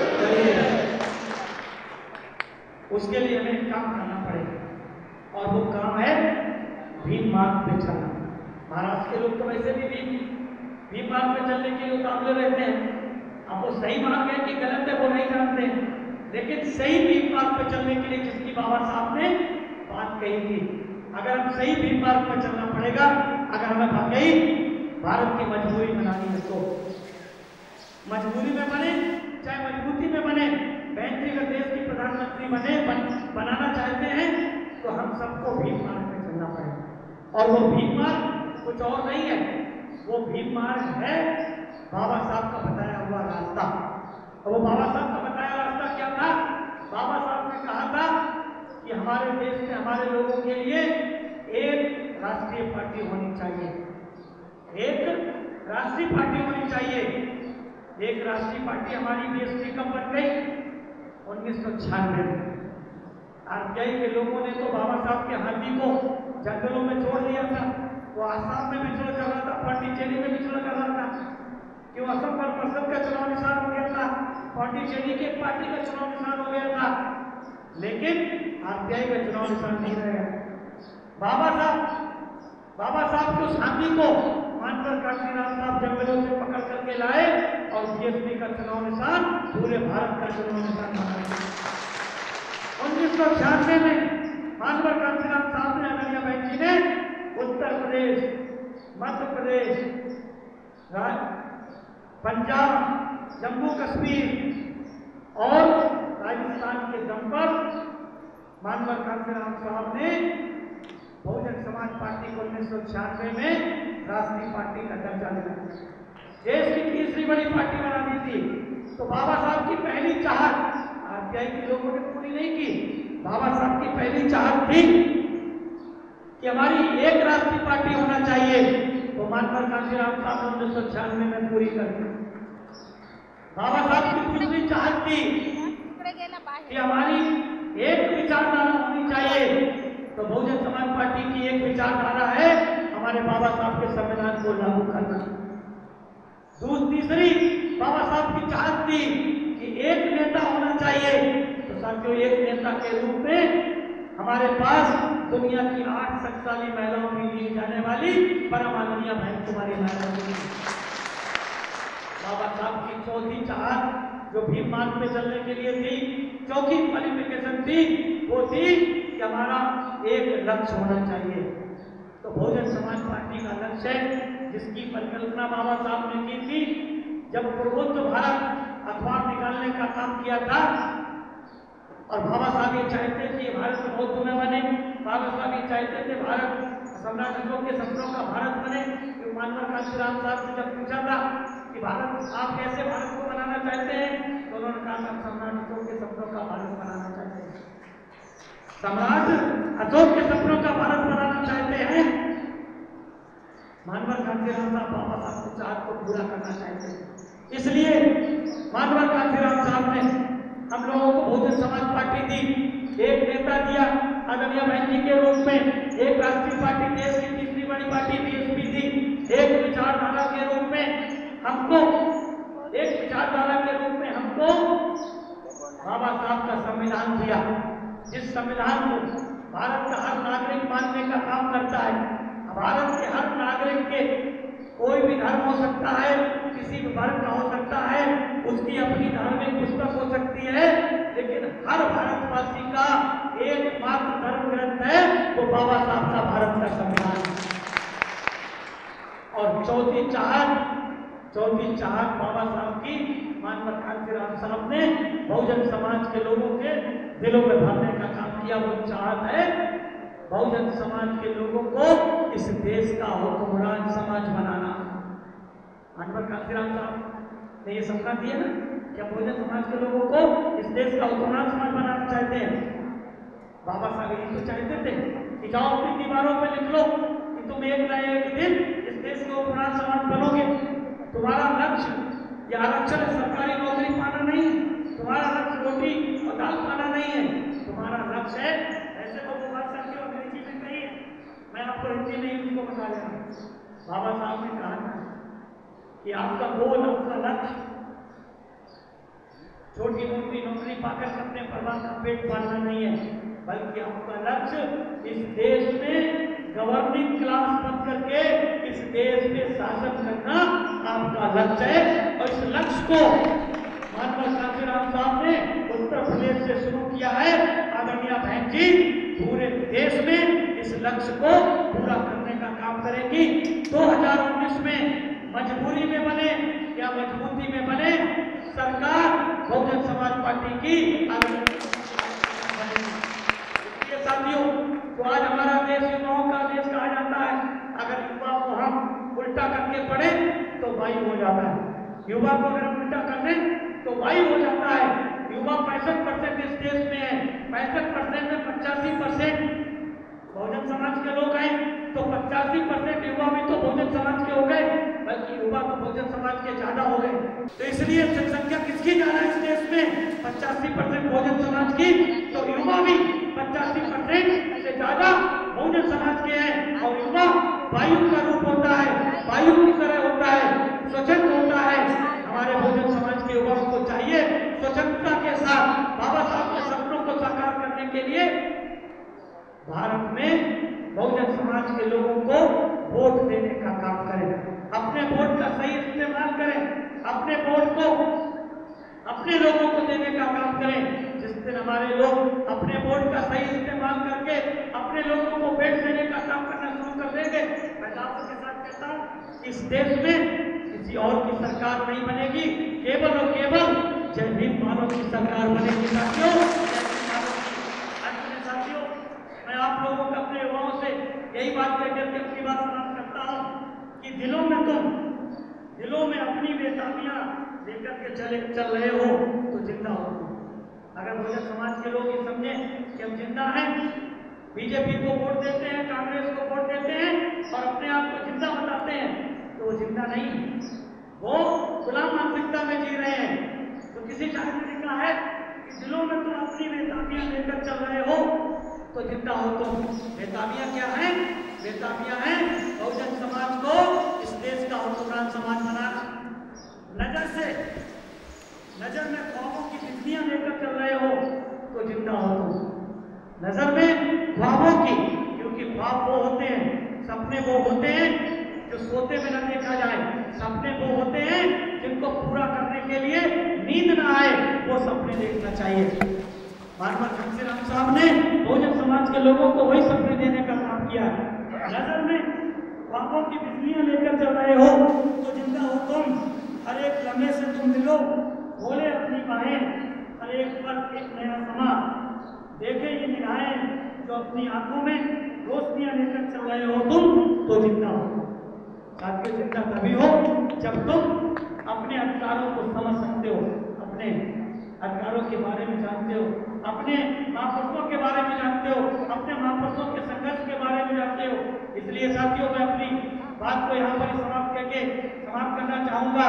उसके लिए हमें काम करना पड़ेगा और वो काम है भीम मार्ग पे चलना। महाराष्ट्र के लोग तो वैसे भी भीम भीम मार्ग पे चलने के लिए उतावले रहते हैं। अब वो सही मार्ग है कि गलत है वो नहीं जानते, लेकिन सही भीम मार्ग पे चलने के लिए जिसकी बाबा साहब ने बात कही थी, अगर हम सही भीम मार्ग पर चलना पड़ेगा, अगर हमें वाकई भारत की मजबूरी बनानी है तो मजबूरी में बने चाहे मजबूती में बने, बहन जी अगर देश की प्रधानमंत्री बने बन, बनाना चाहते हैं तो हम सबको भीम मार्ग में चलना पड़ेगा। और वो भीम मार्ग कुछ और नहीं है, वो भीम मार्ग है बाबा साहब का बताया हुआ रास्ता। और वो बाबा साहब का बताया रास्ता क्या था? बाबा साहब ने कहा था कि हमारे देश में हमारे लोगों के लिए एक राष्ट्रीय पार्टी होनी चाहिए, एक राष्ट्रीय पार्टी होनी चाहिए। एक राष्ट्रीय पार्टी हमारी बीएसपी कब बन गई? उन्नीस सौ छियानवे में। आरपीआई के लोगों ने तो बाबा साहब के हाथी को जंगलों में छोड़ दिया था, वो आसाम में विचरण कर रहा था, पांडिचेरी में विचरण कर रहा था, क्यों असम पर परिषद का चुनाव निशान हो गया था, पांडिचेरी की पार्टी का चुनाव निशान हो गया था, लेकिन आरपीआई का चुनाव निशान नहीं रहेगा। बाबा साहब बाबा साहब के उस हाथी को मानकर कांशीराम साहब जंगलों से पकड़ करके लाए और बीएसपी का चुनाव निशान पूरे भारत का चुनाव निशान बनाया। उन्नीस सौ छियानवे में मानवर कांशीराम साहब ने आदरणीय बहन जी ने उत्तर प्रदेश, मध्य प्रदेश, पंजाब, जम्मू कश्मीर और राजस्थान के दम पर मानवर कांशीराम साहब ने बहुजन समाज पार्टी को उन्नीस सौ छियानवे में राष्ट्रीय पार्टी का दर्जा दिलाया, देश की तीसरी बड़ी पार्टी बना दी थी। तो बाबा साहब की पहली चाहत आरपीआई के लोगों ने पूरी नहीं की। बाबा साहब की पहली चाहत थी कि हमारी एक राष्ट्रीय पार्टी होना चाहिए, तो मानकर कांशीराम साहब ने उन्नीस सौ छियानवे में पूरी कर दी। बाबा साहब की दूसरी चाहत थी कि हमारी एक विचारधारा होनी चाहिए, तो बहुजन समाज पार्टी की एक विचारधारा है हमारे बाबा साहब के संविधान को लागू करना। तीसरी बाबा साहब की चाहत थी कि एक नेता होना चाहिए, तो साथियों एक नेता के रूप में हमारे पास दुनिया की आठ शक्तिशाली महिलाओं में ली जाने वाली परमाननीय बहन कुमारी नायडू। बाबा साहब की चौथी चाहत जो भीम मार्ग पे चलने के लिए थी, चौथी क्वालिफिकेशन थी, वो थी कि हमारा एक लक्ष्य होना चाहिए। तो बहुजन समाज पार्टी का लक्ष्य है जिसकी परिकल्पना बाबा साहब ने की थी जब पूर्वोत्तर भारत अखबार निकालने का काम किया था। और बाबा साहब ये चाहते थे कि भारत बौद्ध में बने, बाबा साहब ये चाहते थे भारत सम्राट अशोक के सपनों का भारत बने। तो मानवर कांशीराम साहब से जब पूछा था कि भारत आप कैसे भारत को बनाना चाहते हैं, तो उन्होंने कहा हम सम्राट अशोक के सपनों का भारत बनाना चाहते हैं, सम्राट अशोक के सपनों का भारत बनाना चाहते हैं। मानवर कांशीराम साहब बाबा साहब की चाहत को पूरा करना चाहते हैं, इसलिए मानवर कांशीराम साहब ने हम लोगों को बहुजन समाज पार्टी दी, एक नेता दिया आदरणीय बहन जी के रूप में, एक राष्ट्रीय पार्टी देश की तीसरी बड़ी पार्टी बीएसपी दी, एक विचारधारा के रूप में हमको एक विचारधारा के रूप में हमको बाबा साहब का संविधान दिया, जिस संविधान को भारत का हर नागरिक मानने का काम करता है। भारत के हर नागरिक के कोई भी धर्म हो सकता है, किसी भी वर्ग का हो सकता है, उसकी अपनी धार्मिक पुस्तक हो सकती है, लेकिन हर भारतवासी का एकमात्र धर्म ग्रंथ है वो बाबा साहब का भारत का संविधान। और चौथी चाहत चौथी चाहत बाबा साहब की मानवर कांशीराम साहब ने बहुजन समाज के लोगों के दिलों में भरने का काम किया। वो चाहत है बहुजन समाज के लोगों को इस देश का हुक्मरान समाज बनाना। मानवर कांशीराम साहब ने ये सपना दिया ना कि हम बहुजन समाज के लोगों को इस देश का हुक्मरान समाज बनाना चाहते हैं। बाबा साहब ये तो चाहते थे कि जाओ अपनी दीवारों पे लिख लो कि तुम एक न एक दिन इस देश के हुक्मरान समाज बनोगे। तुम्हारा लक्ष्य या आरक्षण सरकारी नौकरी पाना नहीं है, तुम्हारा लक्ष्य रोटी और दाल पाना नहीं है, तुम्हारा लक्ष्य है, ऐसे तो वो बात करके अंग्रेजी में कही है, मैं आपको हिंदी में ही उनको बता रहा हूँ। बाबा साहब ने कहा था कि आपका गोल, आपका लक्ष्य छोटी मोटी नौकरी पाकर अपने परिवार का पेट पालना नहीं है, बल्कि आपका लक्ष्य इस देश में गवर्निंग क्लास बन करके इस देश में शासन करना आपका लक्ष्य है। और इस लक्ष्य को मानवर कांशीराम साहब ने उत्तर प्रदेश से शुरू किया है। आदरणीय बहन जी पूरे देश में इस लक्ष्य को पूरा करने का काम करेगी। दो हज़ार उन्नीस में मजबूरी में बने या मजबूती में बने, सरकार बहुजन समाज पार्टी की साथियों, तो आज हमारा देश युवाओं का देश कहा जाता है। अगर युवा को हम उल्टा करके पढ़े तो वायु हो जाता है, युवा को अगर हम उल्टा कर दें तो वायु हो जाता है। युवा पैंसठ परसेंट इस देश में है, पैंसठ परसेंट में पचासी परसेंट बहुजन समाज के लोग हैं, तो पचासी परसेंट युवा भी तो बहुजन समाज के हो गए, बल्कि युवा तो बहुजन समाज के ज्यादा हो गए। तो इसलिए जनसंख्या किसकी ज्यादा है इस देश में? पचासी परसेंट बहुजन समाज की, तो युवा भी पचासी परसेंट से ज्यादा बहुजन समाज के हैं। और युवा वायु का रूप होता है, वायु की तरह होता है, स्वच्छंद होता है। हमारे बहुजन समाज के युवाओं को चाहिए स्वच्छंदता के साथ बाबा साहब के सपनों को साकार करने के लिए भारत में बहुजन समाज के लोगों को वोट देने का काम करें, अपने वोट का सही इस्तेमाल करें, अपने वोट को अपने लोगों को देने का काम करें। जिस दिन हमारे लोग अपने वोट का सही इस्तेमाल करके अपने लोगों को वोट देने का काम करना शुरू कर देंगे, मैं आपके साथ कहता हूँ इस देश में किसी और की सरकार नहीं बनेगी, केवल और केवल जय भीम मानव की सरकार बनेगी। साथियों साथियों मैं आप लोगों को अपने युवाओं से यही बात कहकर के अपनी बात समाप्त करता हूँ दिलों में अपनी बेताबियां लेकर के चले चल रहे हो तो जिंदा हो। अगर बहुजन समाज के लोग ये समझे कि हम जिंदा हैं, बीजेपी को वोट देते हैं, कांग्रेस को वोट देते हैं और अपने आप को जिंदा बताते हैं, तो वो जिंदा नहीं, वो गुलाम मानसिकता में जी रहे हैं। तो किसी शायद ने लिखा है कि दिलों में तुम अपनी बेताबियां लेकर चल रहे हो तो जिंदा हो तुम। बेताबियां क्या हैं? बेताबियां हैं बहुजन समाज को इस देश का हुक्मरान समाज बनाना। नजर से नजर में ख्वाबों की बिजलियां लेकर चल रहे हो तो जिंदा हो तुम। नजर में ख्वाबों की, क्योंकि ख्वाब वो होते हैं, सपने वो होते हैं जो सोते में न देखा जाए, सपने वो होते हैं जिनको पूरा करने के लिए नींद ना आए, वो सपने देखना चाहिए। महात्मा घनश्याम साहब ने बहुजन समाज के लोगों को वही सपने देने का काम किया। नजर में ख्वाबों की बिजलियां लेकर चल रहे हो तो जिंदा हो तुम। हर एक लम्हे से तुम मिलो, खोले अपनी बाहें, हर एक पल एक नया समा। देखे ये निगाहें जो अपनी आंखों में रोशनियां लेकर चल रहे हो तुम तो जिंदा हो। साथियों, जिंदा तभी हो जब तुम अपने अधिकारों को समझ सकते हो, अपने अधिकारों के बारे में जानते हो, अपने महापुरुषों के बारे में जानते हो, अपने महापुरुषों के संघर्ष के बारे में जानते हो। इसलिए साथियों, मैं अपनी बात को यहाँ पर समाप्त करके समाप्त करना चाहूंगा।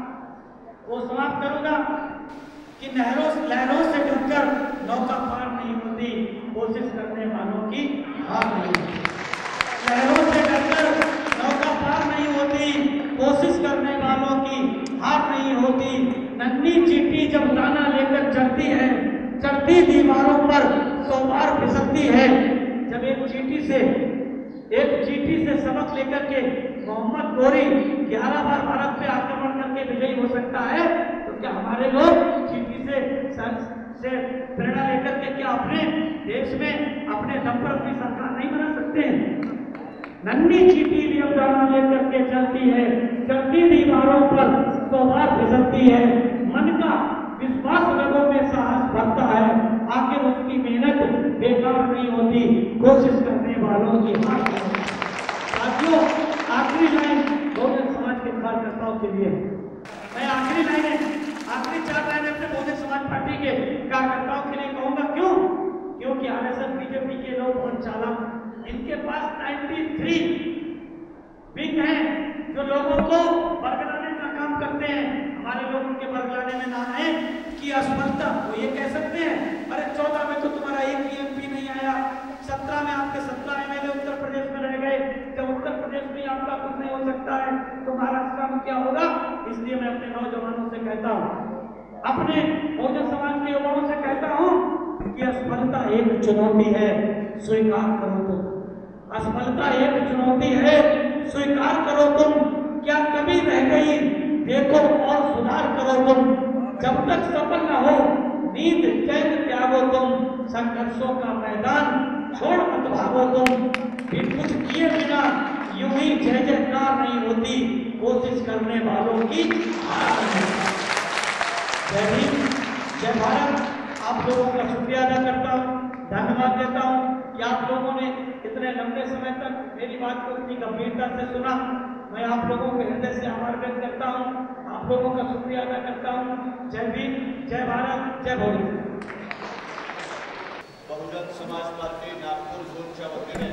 वो समाप्त करूंगा कि नहरों लहरों से डरकर नौका पार नहीं होती, कोशिश करने वालों की हार नहीं होती। लहरों से डरकर नौका पार नहीं होती, कोशिश करने वालों की हार नहीं होती। नन्ही चींटी जब दाना लेकर चढ़ती है, चढ़ती दीवारों पर सौ बार फिसलती है। जब एक चींटी से एक चींटी से सबक लेकर के मोहम्मद गोरी ग्यारह बार भारत पे आक्रमण करके विजयी हो सकता है, तो क्या हमारे लोग चींटी से से प्रेरणा लेकर के क्या अपने देश में अपने दम पर अपनी सरकार नहीं बना सकते हैं? नन्ही चींटी जब दाना लेकर के चलती है, चलती दीवारों पर सौ बार फिसलती है। मन का विश्वास लोगों में साहस भरता है, आखिर उसकी मेहनत बेकार नहीं होती, कोशिश करने वालों की हार नहीं होती। साथियों, आखिरी लाइन बहुजन समाज के कार्यकर्ताओं के लिए, मैं आखिरी लाइन आखिरी चार लाइन अपने बहुजन समाज पार्टी के कार्यकर्ताओं के लिए कहूंगा। क्यों? क्योंकि आरएसएस बीजेपी के लोग बहुत चालाक, इनके पास तिरानवे विंग हैं जो लोगों को बरगलाने का काम करते हैं। हमारे लोग उनके बरगलाने में ना आए कि असफलता, वो ये कह सकते हैं अरे चौदह में तो तुम्हारा एक भी एमपी नहीं आया, सत्रह में आपके सत्रह एमएलए उत्तर प्रदेश में रह गए। जब उत्तर प्रदेश में आपका कुछ नहीं हो सकता है तो महाराष्ट्र में क्या होगा? इसलिए मैं अपने नौजवानों से कहता हूँ, अपने बहुजन समाज के युवाओं से कहता हूँ कि असफलता एक चुनौती है, स्वीकार करो तुम। असफलता एक चुनौती है, स्वीकार करो तुम। क्या कभी रह गई देखो और सुधार करो तुम। जब तक सफल न हो नींद चैन त्यागो तुम। संघर्षों का मैदान छोड़ मत भागो तुम। फिर कुछ किए बिना यूं ही जय जयकार नहीं होती, कोशिश करने वालों की हार नहीं होती। जय हिंद, जय भारत। आप लोगों का शुक्रिया अदा करता हूँ, धन्यवाद देता हूँ कि आप लोगों ने इतने लंबे समय तक मेरी बात को इतनी गंभीरता से सुना। मैं आप लोगों के हृदय से आभार व्यक्त करता हूँ, आप लोगों का शुक्रिया अदा करता हूँ। जय भीम, जय भारत, जय भोजन। बहुजन समाज पार्टी नागपूर झोनच्या वतीने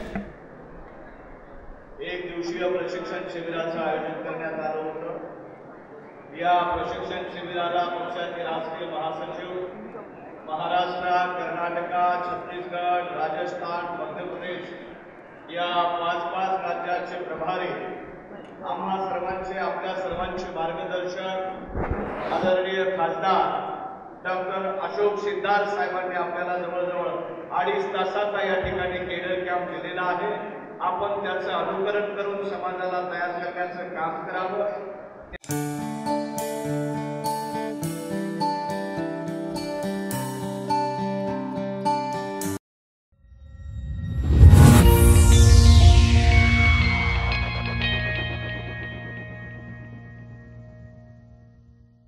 एक दिवसीय प्रशिक्षण शिबिराचं आयोजन करण्यात आलं होतं। या प्रशिक्षण शिबिराला पक्षाचे राष्ट्रीय महासचिव महाराष्ट्र, कर्नाटक, छत्तीसगड, राजस्थान, मध्य प्रदेश या पाच पाच राज्याचे प्रभारी, आम्हा सर्वांचे, आपल्या सर्वांचे मार्गदर्शक आदरणीय खासदार डॉक्टर अशोक सिद्धार साहेबांनी आपल्याला जवळजवळ अडीच तासाचा या ठिकाणी केडर कॅम्प दिलेला आहे। आपण त्याचं अनुकरण करून समाजाला तयार करण्याचं काम करावं।